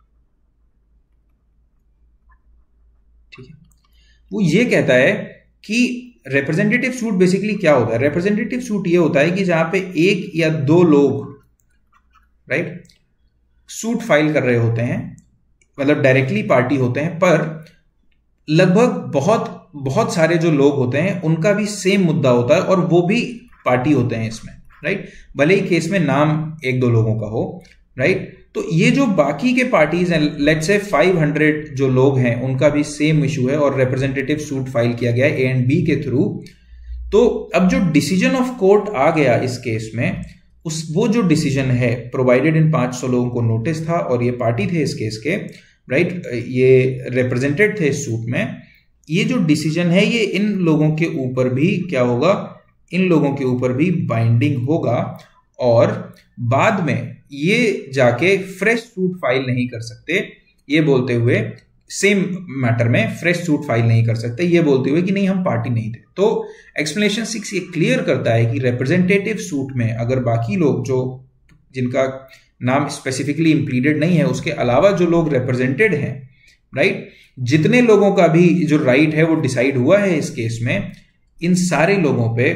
ठीक है। वो ये कहता है कि रिप्रेजेंटेटिव सूट बेसिकली क्या होता है? रिप्रेजेंटेटिव सूट ये होता है कि जहां पे एक या दो लोग, राइट, सूट फाइल कर रहे होते हैं, मतलब डायरेक्टली पार्टी होते हैं, पर लगभग बहुत सारे जो लोग होते हैं उनका भी सेम मुद्दा होता है और वो भी पार्टी होते हैं इसमें, राइट। भले ही केस में नाम एक दो लोगों का हो, राइट। तो ये जो बाकी के पार्टीज हैं, लेट्स से 500 जो लोग हैं, उनका भी सेम इशू है और रिप्रेजेंटेटिव सूट फाइल किया गया है ए एंड बी के थ्रू। तो अब जो डिसीजन ऑफ कोर्ट आ गया इस केस में, वो जो डिसीजन है प्रोवाइडेड इन 500 लोगों को नोटिस था और ये पार्टी थे इस केस के, राइट, ये रिप्रेजेंटेड थे इस सूट में। ये जो डिसीजन है ये इन लोगों के ऊपर भी क्या होगा? इन लोगों के ऊपर भी बाइंडिंग होगा और बाद में ये जाके फ्रेश सूट फाइल नहीं कर सकते, ये बोलते हुए सेम मैटर में फ्रेश सूट फाइल नहीं कर सकते, ये बोलते हुए कि नहीं हम पार्टी नहीं थे। तो एक्सप्लेनेशन 6 ये क्लियर करता है कि रिप्रेजेंटेटिव सूट में अगर बाकी लोग जो जिनका नाम स्पेसिफिकली इंप्लीडेड नहीं है, उसके अलावा जो लोग रिप्रेजेंटेड हैं, राइट, जितने लोगों का भी जो राइट है वो डिसाइड हुआ है इस केस में, इन सारे लोगों पे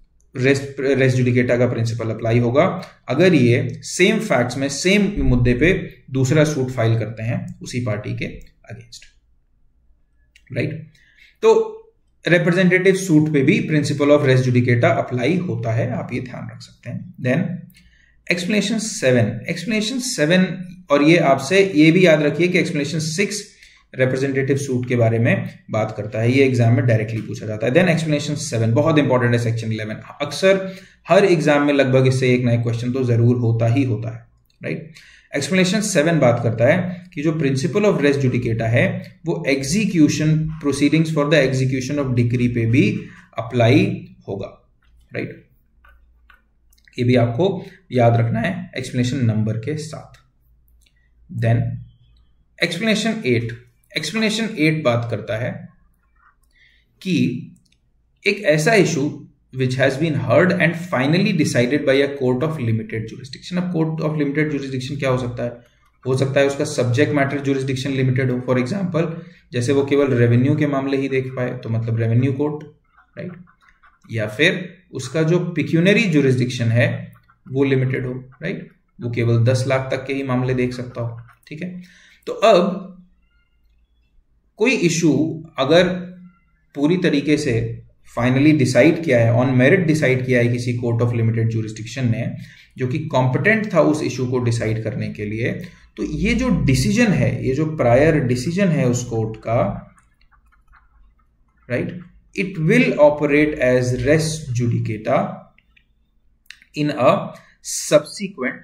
रेस जुडिकेटा का प्रिंसिपल अप्लाई होगा अगर ये सेम फैक्ट्स में सेम मुद्दे पे दूसरा सूट फाइल करते हैं उसी पार्टी के अगेंस्ट, राइट। तो रिप्रेजेंटेटिव सूट पे भी principle of res judicata apply होता है, आप ये ध्यान रख सकते हैं। देन एक्सप्लेनेशन 7, और ये आपसे ये भी याद रखिए कि एक्सप्लेनेशन 6 रिप्रेजेंटेटिव सूट के बारे में बात करता है, ये एग्जाम में डायरेक्टली पूछा जाता है। देन एक्सप्लेनेशन 7 बहुत इंपॉर्टेंट है, सेक्शन 11 अक्सर हर एग्जाम में लगभग इससे एक नया क्वेश्चन तो जरूर होता ही होता है, राइट। एक्सप्लेनेशन 7 बात करता है कि जो प्रिंसिपल ऑफ रेस जुडिकेटा है वो execution proceedings for the execution of decree पे भी अप्लाई होगा, राइट। ये भी आपको याद रखना है एक्सप्लेनेशन नंबर के साथ। देन एक्सप्लेनेशन 8 बात करता है कि एक ऐसा issue which has been heard and finally decided by a court of limited jurisdiction। अब कोर्ट ऑफ लिमिटेड जुरिस्डिक्शन क्या हो सकता है? हो सकता है उसका सब्जेक्ट मैटर जुरिस्डिक्शन लिमिटेड हो, फॉर एग्जांपल जैसे वो केवल रेवेन्यू के मामले ही देख पाए तो मतलब रेवेन्यू कोर्ट, राइट, या फिर उसका जो पिक्यूनरी जुरिस्डिक्शन है वो लिमिटेड हो, राइट, वो केवल 10 लाख तक के ही मामले देख सकता हो, ठीक है। तो अब कोई इशू अगर पूरी तरीके से फाइनली डिसाइड किया है, ऑन मेरिट डिसाइड किया है किसी कोर्ट ऑफ लिमिटेड जुरिस्डिक्शन ने, जो कि कॉम्पिटेंट था उस इशू को डिसाइड करने के लिए, तो ये जो डिसीजन है, ये जो प्रायर डिसीजन है उस कोर्ट का, right, it will operate as res judicata in a subsequent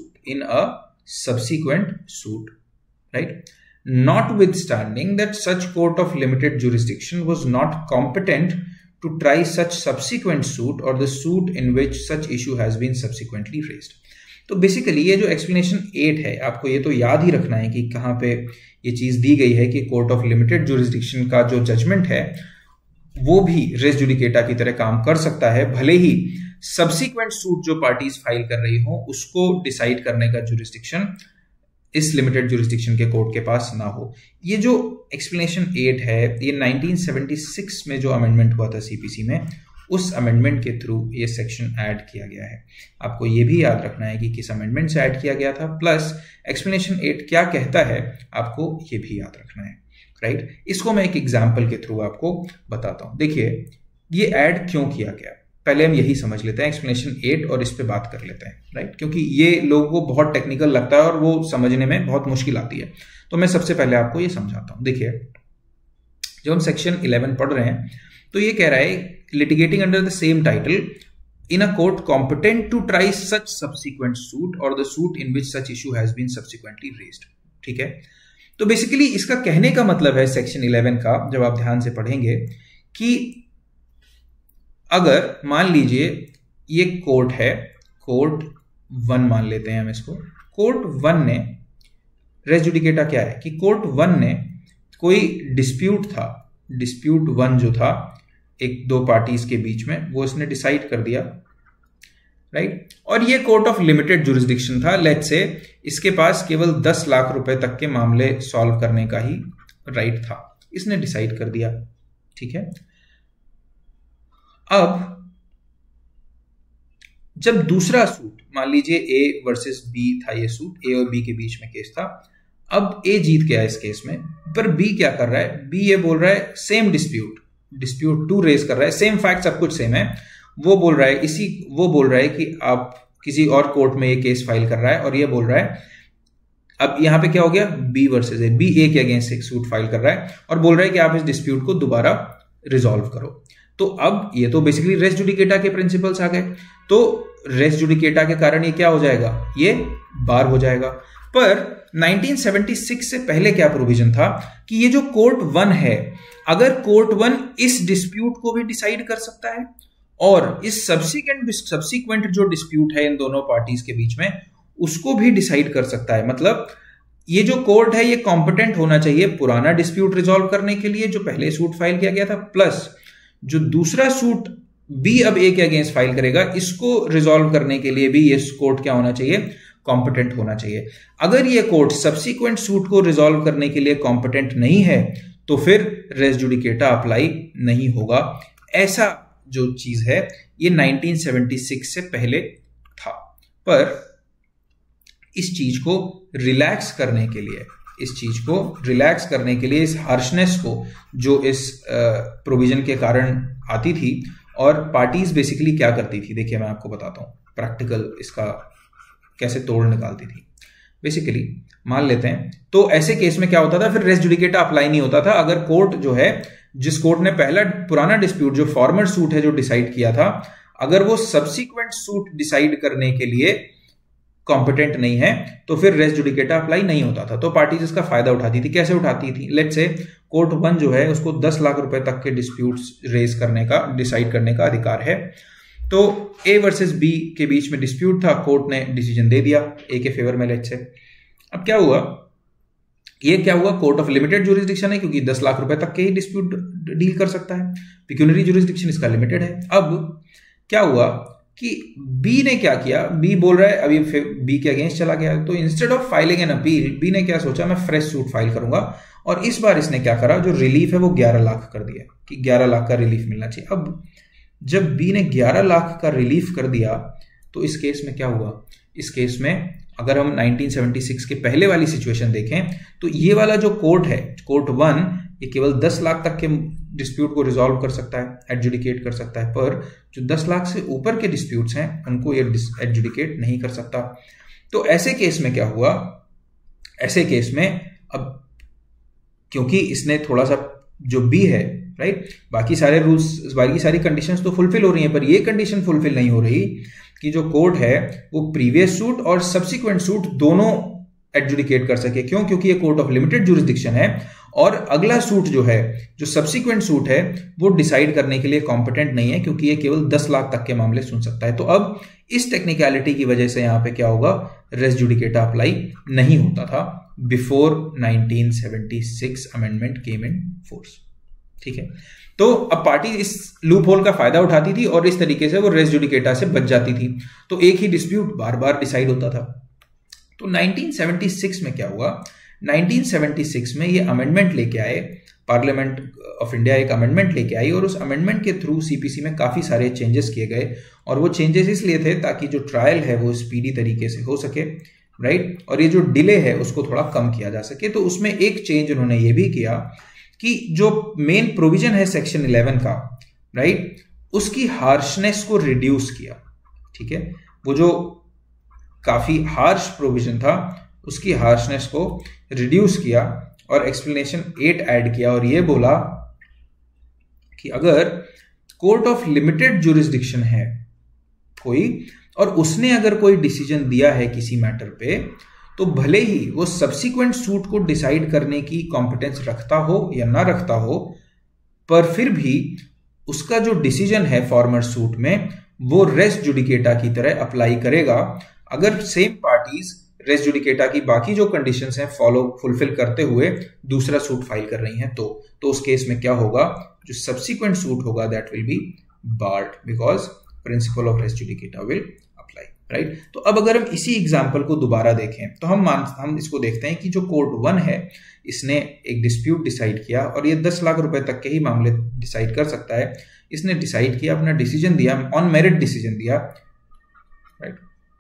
suit, right? Notwithstanding that such court of limited jurisdiction was not competent to try such subsequent suit or the suit in which such issue has been subsequently raised. तो बेसिकली ये जो एक्सप्लेनेशन 8 है, आपको ये तो याद ही रखना है कि कहाँ पे ये चीज दी गई है कि कोर्ट ऑफ लिमिटेड जुरिस्डिक्शन का जो जजमेंट है वो भी रेस जुडिकेटा की तरह काम कर सकता है, भले ही सब्सिक्वेंट सूट जो पार्टीज फाइल कर रही हो उसको डिसाइड करने का जुरिस्डिक्शन इस लिमिटेड जुरिस्डिक्शन के कोर्ट के पास ना हो। ये जो एक्सप्लेनेशन 8 है, ये 1976 में जो अमेंडमेंट हुआ था सीपीसी में, उस अमेंडमेंट के थ्रू ये सेक्शन ऐड किया गया है। आपको ये भी याद रखना है कि किस अमेंडमेंट से ऐड किया गया था, प्लस एक्सप्लेनेशन 8 क्या कहता है आपको ये भी याद रखना है, राइट। इसको मैं एक एग्जाम्पल के थ्रू आपको बताता हूं। देखिए ये ऐड क्यों किया गया, पहले हम यही समझ लेते हैं, एक्सप्लेनेशन 8, और इस पे बात कर लेते हैं, राइट, क्योंकि ये लोगों को बहुत टेक्निकल लगता है और वो समझने में बहुत मुश्किल आती है। तो मैं सबसे पहले आपको ये समझाता हूं। देखिए जब हम सेक्शन 11 पढ़ रहे हैं तो ये कह रहा है litigating under the same title in a court competent to try such subsequent suit or the suit in which such issue has been subsequently raised, ठीक है। तो बेसिकली इसका कहने का मतलब है सेक्शन 11 का, जब आप ध्यान से पढ़ेंगे, कि अगर मान लीजिए ये कोर्ट है, कोर्ट 1 मान लेते हैं हम इसको, कोर्ट 1 ने, रेस जुडिकेटा क्या है कि कोर्ट 1 ने कोई डिस्प्यूट था, डिस्प्यूट 1 जो था एक दो पार्टीज के बीच में, वो इसने डिसाइड कर दिया, राइट। और ये कोर्ट ऑफ लिमिटेड जुरिस्डिक्शन था, लेट्स से इसके पास केवल 10 लाख रुपए तक के मामले सॉल्व करने का ही राइट था, इसने डिसाइड कर दिया, ठीक है। अब जब दूसरा सूट, मान लीजिए ए वर्सेस बी था, ये सूट ए और बी के बीच में केस था, अब ए जीत गया इस केस में, पर बी क्या कर रहा है, बी ये बोल रहा है सेम डिस्प्यूट 2 रेज कर रहा है, सेम फैक्ट सब कुछ सेम है, वो बोल रहा है कि आप किसी और कोर्ट में ये केस फाइल कर रहा है, और ये बोल रहा है, अब यहां पे क्या हो गया, B versus A, B A के अगेंस्ट एक सूट फाइल कर रहा है और बोल रहा है कि आप इस डिस्प्यूट को दोबारा रिजॉल्व करो। तो अब ये तो बेसिकली रेस जुडिकेटा के प्रिंसिपल्स आ गए, तो रेस जुडिकेटा के कारण ये क्या हो जाएगा, ये बार हो जाएगा। पर 1976 से पहले क्या प्रोविजन था कि ये जो कोर्ट 1 है, अगर कोर्ट 1 इस डिस्प्यूट को भी डिसाइड कर सकता है और इस सब्सिक्वेंट जो डिस्प्यूट है इन दोनों पार्टीज के बीच में, उसको भी डिसाइड कर सकता है। मतलब ये जो कोर्ट है ये कॉम्पिटेंट होना चाहिए पुराना डिस्प्यूट रिजॉल्व करने के लिए जो पहले सूट फाइल किया गया था, प्लस जो दूसरा सूट बी अब ए के अगेंस्ट फाइल करेगा, इसको रिजॉल्व करने के लिए भी ये कोर्ट क्या होना चाहिए, कॉम्पिटेंट होना चाहिए। अगर ये कोर्ट सब्सिक्वेंट सूट को रिजॉल्व करने के लिए कॉम्पिटेंट नहीं है तो फिर रेस जुडिकेटा अप्लाई नहीं होगा। ऐसा जो चीज है ये 1976 से पहले था, पर इस चीज को रिलैक्स करने के लिए, इस हार्शनेस को जो इस प्रोविजन के कारण आती थी, और पार्टीज बेसिकली क्या करती थी, देखिए मैं आपको बताता हूँ प्रैक्टिकल इसका कैसे तोड़ निकालती थी। बेसिकली मान लेते हैं, तो ऐसे केस में क्या होता था, फिर रेस जुडिकेटा अप्लाई नहीं होता था अगर कोर्ट जो है, जिस कोर्ट ने पहला पुराना डिस्प्यूट जो फॉर्मर सूट है जो डिसाइड किया था, अगर वो सब्सिक्वेंट सूट डिसाइड करने के लिए कॉम्पिटेंट नहीं है तो फिर रेस जुडिकेटा अप्लाई नहीं होता था। तो पार्टीज इसका फायदा उठाती थी। कैसे उठाती थी, लेट्स से कोर्ट 1 जो है उसको 10 लाख रुपए तक के डिस्प्यूट्स रेज करने का, डिसाइड करने का अधिकार है। तो ए वर्सेस बी के बीच में डिस्प्यूट था, कोर्ट ने डिसीजन दे दिया ए के फेवर में, लेट्स से। अब क्या हुआ, कोर्ट ऑफ लिमिटेड जुरिस्डिक्शन है क्योंकि 10 लाख रुपए तक के ही डिस्प्यूट डील कर सकता है, पिक्यूनरी जुरिस्डिक्शन इसका लिमिटेड है। अब क्या हुआ कि बी ने क्या किया, बी बोल रहा है, अभी बी के अगेंस्ट चला गया, तो instead of filing an appeal, B ने क्या सोचा, मैं फ्रेश सूट फाइल करूंगा, और इस बार इसने क्या करा, जो रिलीफ है वो 11 लाख कर दिया कि 11 लाख का रिलीफ मिलना चाहिए। अब जब बी ने 11 लाख का रिलीफ कर दिया तो इस केस में क्या हुआ, इस केस में अगर हम 1976 के पहले वाली सिचुएशन देखें तो ये वाला जो कोर्ट है, कोर्ट 1, ये केवल 10 लाख तक के डिस्प्यूट को रिजॉल्व कर सकता है, एडजुडिकेट कर सकता है, पर जो 10 लाख से ऊपर के डिस्प्यूट्स हैं उनको ये एडजुडिकेट नहीं कर सकता। तो ऐसे केस में क्या हुआ, ऐसे केस में अब क्योंकि इसने थोड़ा सा जो बी है, राइट, बाकी सारे रूल्स, बाकी सारी कंडीशंस तो फुलफिल हो रही हैं, पर ये कंडीशन फुलफिल नहीं हो रही कि जो कोर्ट है वो प्रीवियस सूट और सब्सिक्वेंट सूट दोनों एडजुडिकेट कर सके। क्यों? क्योंकि ये कोर्ट ऑफ लिमिटेड ज्यूरिसडिक्शन है और अगला सूट जो है, जो सब्सिक्वेंट सूट है, वो डिसाइड करने के लिए कॉम्पिटेंट नहीं है, क्योंकि ये केवल 10 लाख तक के मामले सुन सकता है। तो अब इस टेक्निकलिटी की वजह से यहां पे क्या होगा, रेस जुडिकेटा अप्लाई नहीं होता था before 1976 amendment came in force. ठीक है, तो अब पार्टी इस लूप होल का फायदा उठाती थी और इस तरीके से वो रेस जुडिकेटा से बच जाती थी। तो एक ही डिस्प्यूट बार बार डिसाइड होता था। तो 1976 में क्या हुआ, 1976 में ये अमेंडमेंट लेके आए, पार्लियामेंट ऑफ इंडिया एक अमेंडमेंट लेके आई और उस अमेंडमेंट के थ्रू सीपीसी में काफी सारे चेंजेस किए गए। और वो चेंजेस इसलिए थे ताकि जो ट्रायल है वो स्पीडी तरीके से हो सके, राइट, और ये जो डिले है उसको थोड़ा कम किया जा सके। तो उसमें एक चेंज उन्होंने ये भी किया कि जो मेन प्रोविजन है सेक्शन 11 का, राइट, उसकी हार्शनेस को रिड्यूस किया। ठीक है, वो जो काफी हार्श प्रोविजन था उसकी हार्शनेस को रिड्यूस किया और एक्सप्लेनेशन 8 ऐड किया और ये बोला कि अगर कोर्ट ऑफ लिमिटेड ज्यूरिसडिक्शन है कोई और उसने अगर कोई डिसीजन दिया है किसी मैटर पे, तो भले ही वो सब्सिक्वेंट सूट को डिसाइड करने की कॉम्पिटेंस रखता हो या ना रखता हो, पर फिर भी उसका जो डिसीजन है फॉर्मर सूट में वो रेस जुडिकेटा की तरह अप्लाई करेगा अगर सेम पार्टीज रेस जुडिकेटा की बाकी जो कंडीशंस हैं फुलफिल करते हुए दूसरा सूट फाइल कर रही हैं। तो उस केस में क्या होगा, जो सब्सिक्वेंट सूट होगा that will be barred because principle of res judicata will apply, right. तो अब अगर हम इसी एग्जांपल को दोबारा देखें तो हम इसको देखते हैं कि जो कोर्ट 1 है इसने एक डिस्प्यूट डिसाइड किया और ये 10 लाख रुपए तक के ही मामले डिसाइड कर सकता है। इसने डिसाइड किया, अपना डिसीजन दिया, ऑन मेरिट डिसीजन दिया, राइट।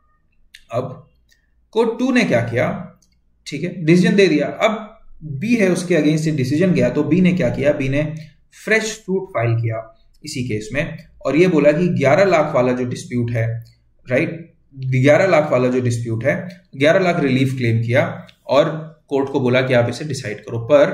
अब कोर्ट 2 ने क्या किया, ठीक है, डिसीजन दे दिया। अब बी है उसके अगेंस्ट से डिसीजन गया, तो बी ने क्या किया, बी ने फ्रेश सूट फाइल किया इसी केस में और ये बोला कि 11 लाख वाला जो डिस्प्यूट है, राइट, 11 लाख वाला जो डिस्प्यूट है, 11 लाख रिलीफ क्लेम किया और कोर्ट को बोला कि आप इसे डिसाइड करो। पर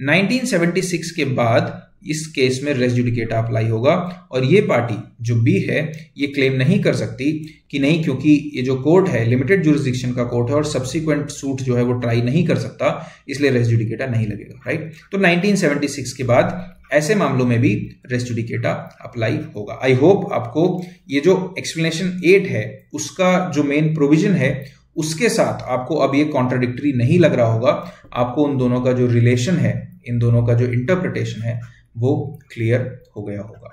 1976 के बाद इस केस में रेस जुडिकेटा अप्लाई होगा और ये पार्टी जो बी है ये क्लेम नहीं कर सकती कि नहीं, क्योंकि ये जो कोर्ट है लिमिटेड जुरिसडिक्शन का कोर्ट है और सब्सिक्वेंट सूट जो है वो ट्राई नहीं कर सकता, इसलिए रेस जुडिकेटा नहीं लगेगा, राइट। तो 1976 के बाद ऐसे मामलों में भी रेस जुडिकेटा अप्लाई होगा। आई होप आपको ये जो एक्सप्लेनेशन 8 है उसका जो मेन प्रोविजन है उसके साथ आपको अब ये कॉन्ट्राडिक्टरी नहीं लग रहा होगा, आपको उन दोनों का जो रिलेशन है, इन दोनों का जो इंटरप्रिटेशन है वो क्लियर हो गया होगा,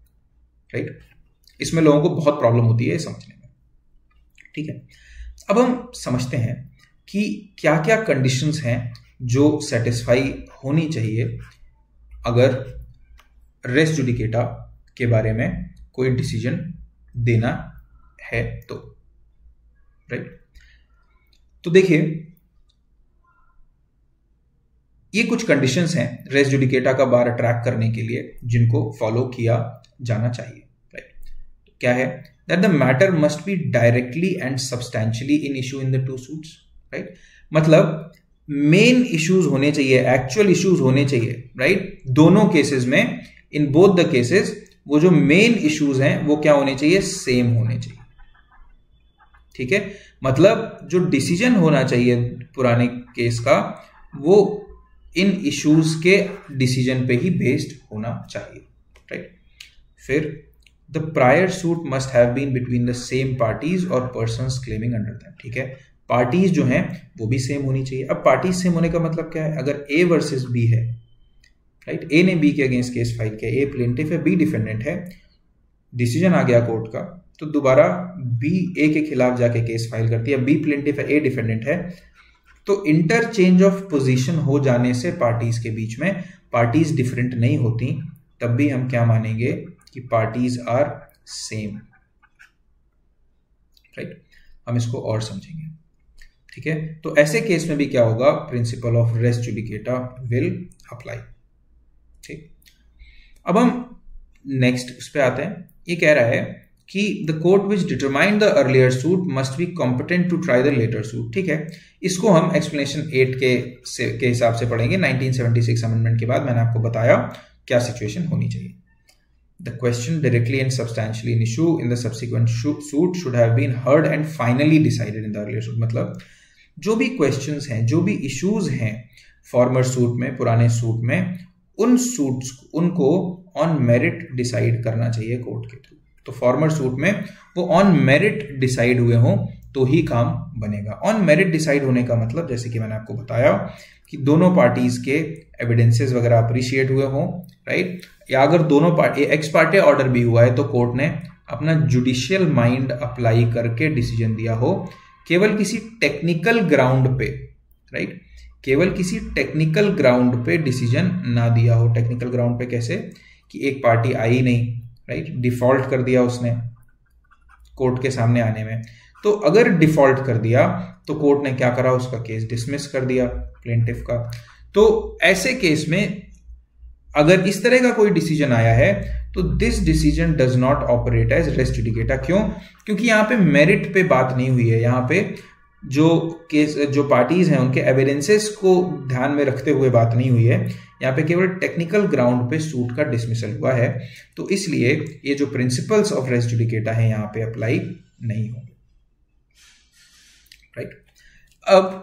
राइट। इसमें लोगों को बहुत प्रॉब्लम होती है समझने में, ठीक है। अब हम समझते हैं कि क्या क्या कंडीशंस हैं जो सेटिस्फाई होनी चाहिए अगर रेस जुडिकेटा के बारे में कोई डिसीजन देना है तो, राइट। तो देखिए ये कुछ कंडीशंस हैं रेस जुडिकेटा का बार अट्रैक्ट करने के लिए जिनको फॉलो किया जाना चाहिए, राइट। क्या है, that the matter must be directly and substantially in issue in the two suits, right. मतलब मेन इश्यूज होने चाहिए, एक्चुअल इश्यूज होने चाहिए, राइट, दोनों केसेस में। इन बोथ द केसेस वो जो मेन इश्यूज हैं वो क्या होने चाहिए, सेम होने चाहिए, ठीक है। मतलब जो डिसीजन होना चाहिए पुराने केस का वो इन इश्यूज के डिसीजन पे ही बेस्ड होना चाहिए, राइट। फिर the prior suit must have been between the same parties or persons claiming under them, ठीक है। पार्टीज जो हैं वो भी सेम होनी चाहिए। अब पार्टीज सेम होने का मतलब क्या है, अगर ए वर्सेस बी है, राइट, ए ने बी के अगेंस्ट केस फाइल किया, ए प्लेंटिफ है, बी डिफेंडेंट है, डिसीजन आ गया कोर्ट का, तो दोबारा बी ए के खिलाफ जाके केस फाइल करती है, बी प्लेंटिफ है, ए डिफेंडेंट है, तो इंटरचेंज ऑफ पोजीशन हो जाने से पार्टीज के बीच में पार्टीज डिफरेंट नहीं होती, तब भी हम क्या मानेंगे कि पार्टीज आर सेम, राइट। हम इसको और समझेंगे, ठीक है। तो ऐसे केस में भी क्या होगा, principle of res judicata will apply, ठीक। अब हम नेक्स्ट उस पे आते हैं। ये कह रहा है कि the court which determine the earlier suit must be competent to try the latter suit. ठीक है, इसको हम एक्सप्लेनेशन 8 के हिसाब से पढ़ेंगे। 1976 अमेंडमेंट के बाद मैंने आपको बताया क्या सिचुएशन होनी चाहिए। The question directly and substantially in issue in the subsequent suit should have been heard and finally decided in the earlier suit। मतलब जो भी questions हैं, जो भी issues हैं फॉर्मर सूट में, पुराने सूट में, उन सूट्स उनको ऑन मेरिट डिसाइड करना चाहिए कोर्ट के थ्रू। तो फॉर्मर सूट में वो ऑन मेरिट डिसाइड हुए हों तो ही काम बनेगा। ऑन मेरिट डिसाइड होने का मतलब जैसे कि मैंने आपको बताया कि दोनों पार्टीज के एविडेंसेस वगैरह अप्रिशिएट हुए हों, राइट, या अगर दोनों पार्टी एक्स पार्टी ऑर्डर भी हुआ है तो कोर्ट ने अपना जुडिशियल माइंड अप्लाई करके डिसीजन दिया हो, केवल किसी टेक्निकल ग्राउंड पे, राइट, केवल किसी टेक्निकल ग्राउंड पे डिसीजन ना दिया हो। टेक्निकल ग्राउंड पे कैसे कि एक पार्टी आई नहीं, राइट, डिफॉल्ट कर दिया उसने कोर्ट के सामने आने में। तो अगर डिफॉल्ट कर दिया तो कोर्ट ने क्या करा, उसका केस डिसमिस कर दिया प्लेंटिफ का। तो ऐसे केस में अगर इस तरह का कोई डिसीजन आया है तो this decision does not operate as res judicata. क्यों? क्योंकि यहाँ पे मेरिट पे बात नहीं हुई है। यहाँ पे जो पार्टीज हैं उनके एविडेंसेस को ध्यान में रखते हुए बात नहीं हुई है। यहाँ पे केवल टेक्निकल ग्राउंड पे सूट का डिसमिसल हुआ है। तो इसलिए ये जो प्रिंसिपल्स ऑफ रेस जुडिकेटा है यहाँ पे अप्लाई नहीं होंगे, राइट। अब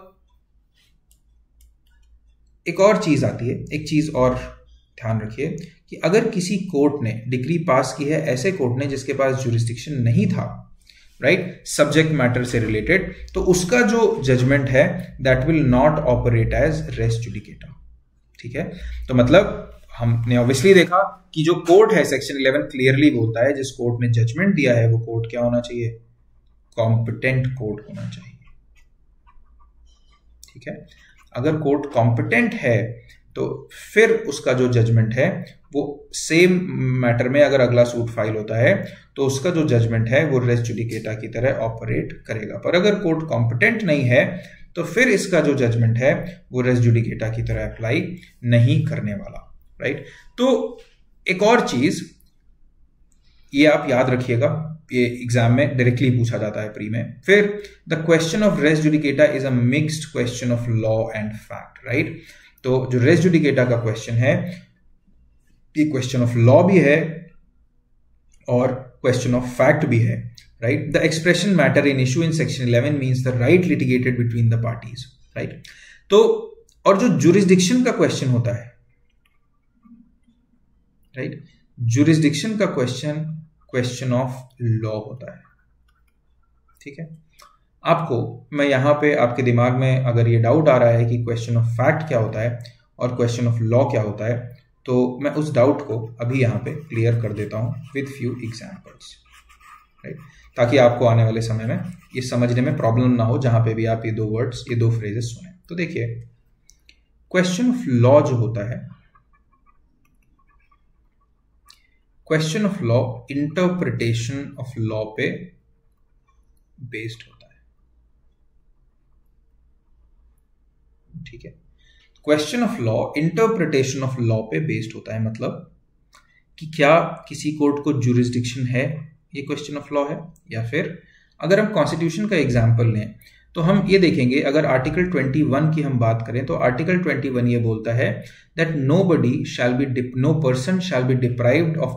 एक और चीज आती है, एक चीज और ध्यान रखिए कि अगर किसी कोर्ट ने डिग्री पास की है, ऐसे कोर्ट ने जिसके पास जुरिस्डिक्शन नहीं था, राइट, सब्जेक्ट मैटर से रिलेटेड, तो उसका जो जजमेंट है that will not operate as res judicata. ठीक है, तो मतलब हमने ऑब्वियसली देखा कि जो कोर्ट है सेक्शन 11 क्लियरली बोलता है जिस कोर्ट ने जजमेंट दिया है वो कोर्ट क्या होना चाहिए, कॉम्पिटेंट कोर्ट होना चाहिए। ठीक है, अगर कोर्ट कॉम्पिटेंट है तो फिर उसका जो जजमेंट है वो सेम मैटर में अगर अगला सूट फाइल होता है तो उसका जो जजमेंट है वो रेस जुडिकेटा की तरह ऑपरेट करेगा। पर अगर कोर्ट कॉम्पिटेंट नहीं है तो फिर इसका जो जजमेंट है वो रेस जुडिकेटा की तरह अप्लाई नहीं करने वाला, राइट। तो एक और चीज ये आप याद रखिएगा, ये एग्जाम में डायरेक्टली पूछा जाता है प्री में। फिर the question of res judicata is a mixed question of law and fact, right. तो जो रेस जुडिकेटा का क्वेश्चन है ये क्वेश्चन ऑफ लॉ भी है और क्वेश्चन ऑफ फैक्ट भी है, right. The expression matter in issue in section 11 means the right litigated between the parties, right. तो और जो जुरिस्डिक्शन का क्वेश्चन होता है, राइट, जुरिस्डिक्शन का क्वेश्चन ऑफ लॉ होता है। ठीक है, आपको मैं यहां पे आपके दिमाग में अगर ये डाउट आ रहा है कि क्वेश्चन ऑफ फैक्ट क्या होता है और क्वेश्चन ऑफ लॉ क्या होता है, तो मैं उस डाउट को अभी यहाँ पे क्लियर कर देता हूँ विद फ्यू एग्जांपल्स, राइट, ताकि आपको आने वाले समय में ये समझने में प्रॉब्लम ना हो जहां पे भी आप ये दो वर्ड्स, ये दो फ्रेजेस सुने। तो देखिए, क्वेश्चन ऑफ लॉ जो होता है, question of law interpretation of law पे बेस्ड होता है। ठीक है, question of law interpretation of law पे बेस्ड होता है, मतलब कि क्या किसी कोर्ट को जुरिस्डिक्शन है, ये क्वेश्चन ऑफ लॉ है। या फिर अगर हम कॉन्स्टिट्यूशन का एग्जांपल लें तो हम ये देखेंगे, अगर आर्टिकल 21 की हम बात करें तो आर्टिकल 21 ये बोलता है that no person shall be deprived of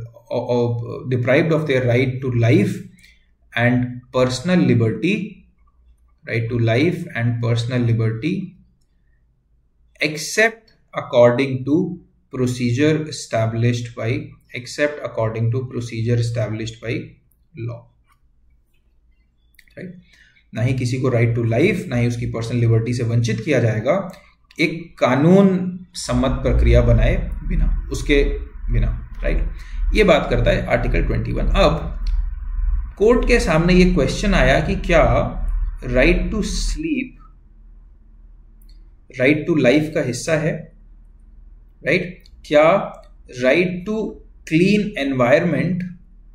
their right to life and personal liberty, right to life and personal liberty except according to procedure established by law, right? ना ही किसी को राइट टू लाइफ, ना ही उसकी पर्सनल लिबर्टी से वंचित किया जाएगा एक कानून सम्मत प्रक्रिया बनाए बिना, उसके बिना, राइट। ये बात करता है आर्टिकल 21। अब कोर्ट के सामने ये क्वेश्चन आया कि क्या right to sleep right to life का हिस्सा है, राइट, क्या right to clean environment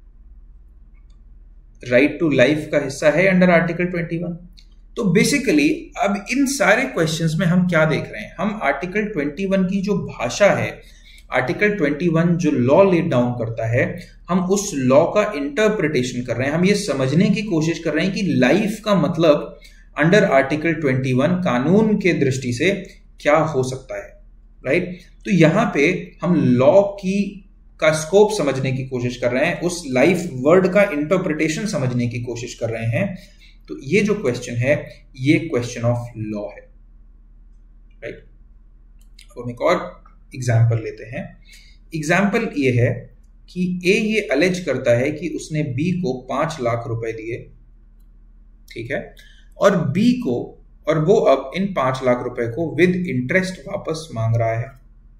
right to life का हिस्सा है अंडर आर्टिकल 21। तो बेसिकली अब इन सारे क्वेश्चंस में हम क्या देख रहे हैं, हम आर्टिकल 21 की जो भाषा है आर्टिकल 21 जो लॉ लेट डाउन करता है, हम उस लॉ का इंटरप्रिटेशन कर रहे हैं, हम ये समझने की कोशिश कर रहे हैं कि लाइफ का मतलब अंडर आर्टिकल 21 कानून के दृष्टि से क्या हो सकता है, राइट। तो यहां पे हम लॉ का स्कोप समझने की कोशिश कर रहे हैं, उस लाइफ वर्ड का इंटरप्रिटेशन समझने की कोशिश कर रहे हैं। तो ये जो क्वेश्चन है ये क्वेश्चन ऑफ लॉ है, राइट। अब हम एक और एग्जाम्पल लेते हैं। एग्जाम्पल ये है कि ए ये अलेज करता है कि उसने बी को 5 लाख रुपए दिए, ठीक है, और बी को, और वो अब इन 5 लाख रुपए को विद इंटरेस्ट वापस मांग रहा है।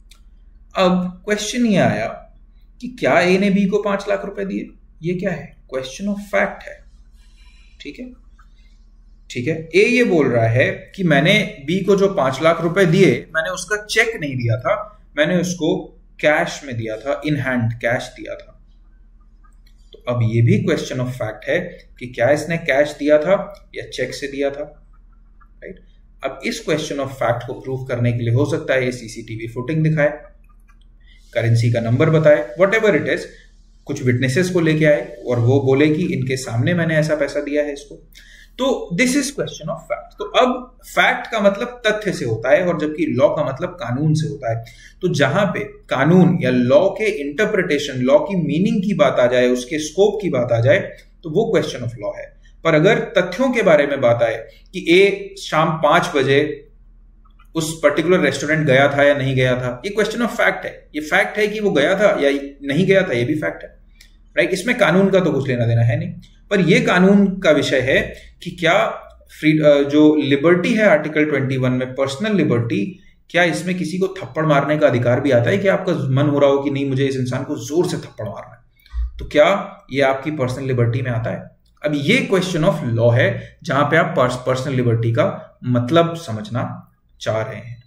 अब क्वेश्चन ये आया कि क्या ए ने बी को 5 लाख रुपए दिए? ये क्या है? क्वेश्चन ऑफ फैक्ट है, ठीक है, ठीक है। ए ये बोल रहा है कि मैंने बी को जो 5 लाख रुपए दिए, मैंने उसका चेक नहीं दिया था, मैंने उसको कैश में दिया था, इन हैंड कैश दिया था। तो अब ये भी क्वेश्चन ऑफ फैक्ट है कि क्या इसने कैश दिया था या चेक से दिया था, राइट। अब इस क्वेश्चन ऑफ फैक्ट को प्रूव करने के लिए हो सकता है ये सीसीटीवी फुटेज दिखाए, करेंसी का नंबर बताए, व्हाटएवर इट इज, कुछ विटनेसेस को लेके आए और वो बोले कि इनके सामने मैंने ऐसा पैसा दिया है इसको। तो this is question of fact. तो अब फैक्ट का मतलब तथ्य से होता है और जबकि लॉ का मतलब कानून से होता है। तो जहां पे कानून या लॉ के इंटरप्रिटेशन, लॉ की मीनिंग की बात आ जाए, उसके स्कोप की बात आ जाए, तो वो क्वेश्चन ऑफ लॉ है। पर अगर तथ्यों के बारे में बात आए कि ए शाम 5 बजे उस पर्टिकुलर रेस्टोरेंट गया था या नहीं गया था, ये क्वेश्चन ऑफ फैक्ट है। ये फैक्ट है कि वो गया था या नहीं गया था, ये भी फैक्ट है, राइट। इसमें कानून का तो कुछ लेना देना है नहीं। पर यह कानून का विषय है कि क्या जो लिबर्टी है आर्टिकल 21 में, पर्सनल लिबर्टी, क्या इसमें किसी को थप्पड़ मारने का अधिकार भी आता है कि आपका मन हो रहा हो कि नहीं मुझे इस इंसान को जोर से थप्पड़ मारना है, तो क्या ये आपकी पर्सनल लिबर्टी में आता है? अब ये क्वेश्चन ऑफ लॉ है जहां पे आप पर्सनल लिबर्टी का मतलब समझना चाह रहे हैं,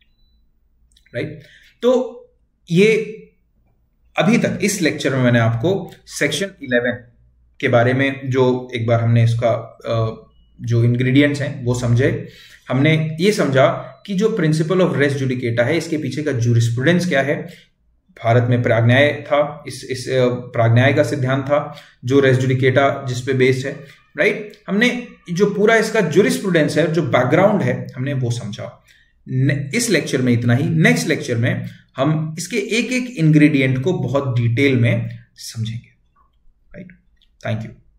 राइट। तो ये अभी तक इस लेक्चर में मैंने आपको सेक्शन 11 के बारे में, जो एक बार हमने इसका जो इंग्रेडिएंट्स हैं वो समझे, हमने ये समझा कि जो प्रिंसिपल ऑफ रेस जुडिकेटा है इसके पीछे का जूरिस्प्रूडेंस क्या है। भारत में प्रागन्याय था, इस प्रागन्याय का सिद्धांत था जो रेस जुडिकेटा जिस पे बेस्ड है, राइट। हमने जो पूरा इसका जूरिस्प्रूडेंस है, जो बैकग्राउंड है, हमने वो समझा। इस लेक्चर में इतना ही। नेक्स्ट लेक्चर में हम इसके एक एक इंग्रेडिएंट को बहुत डिटेल में समझेंगे, राइट। Thank you.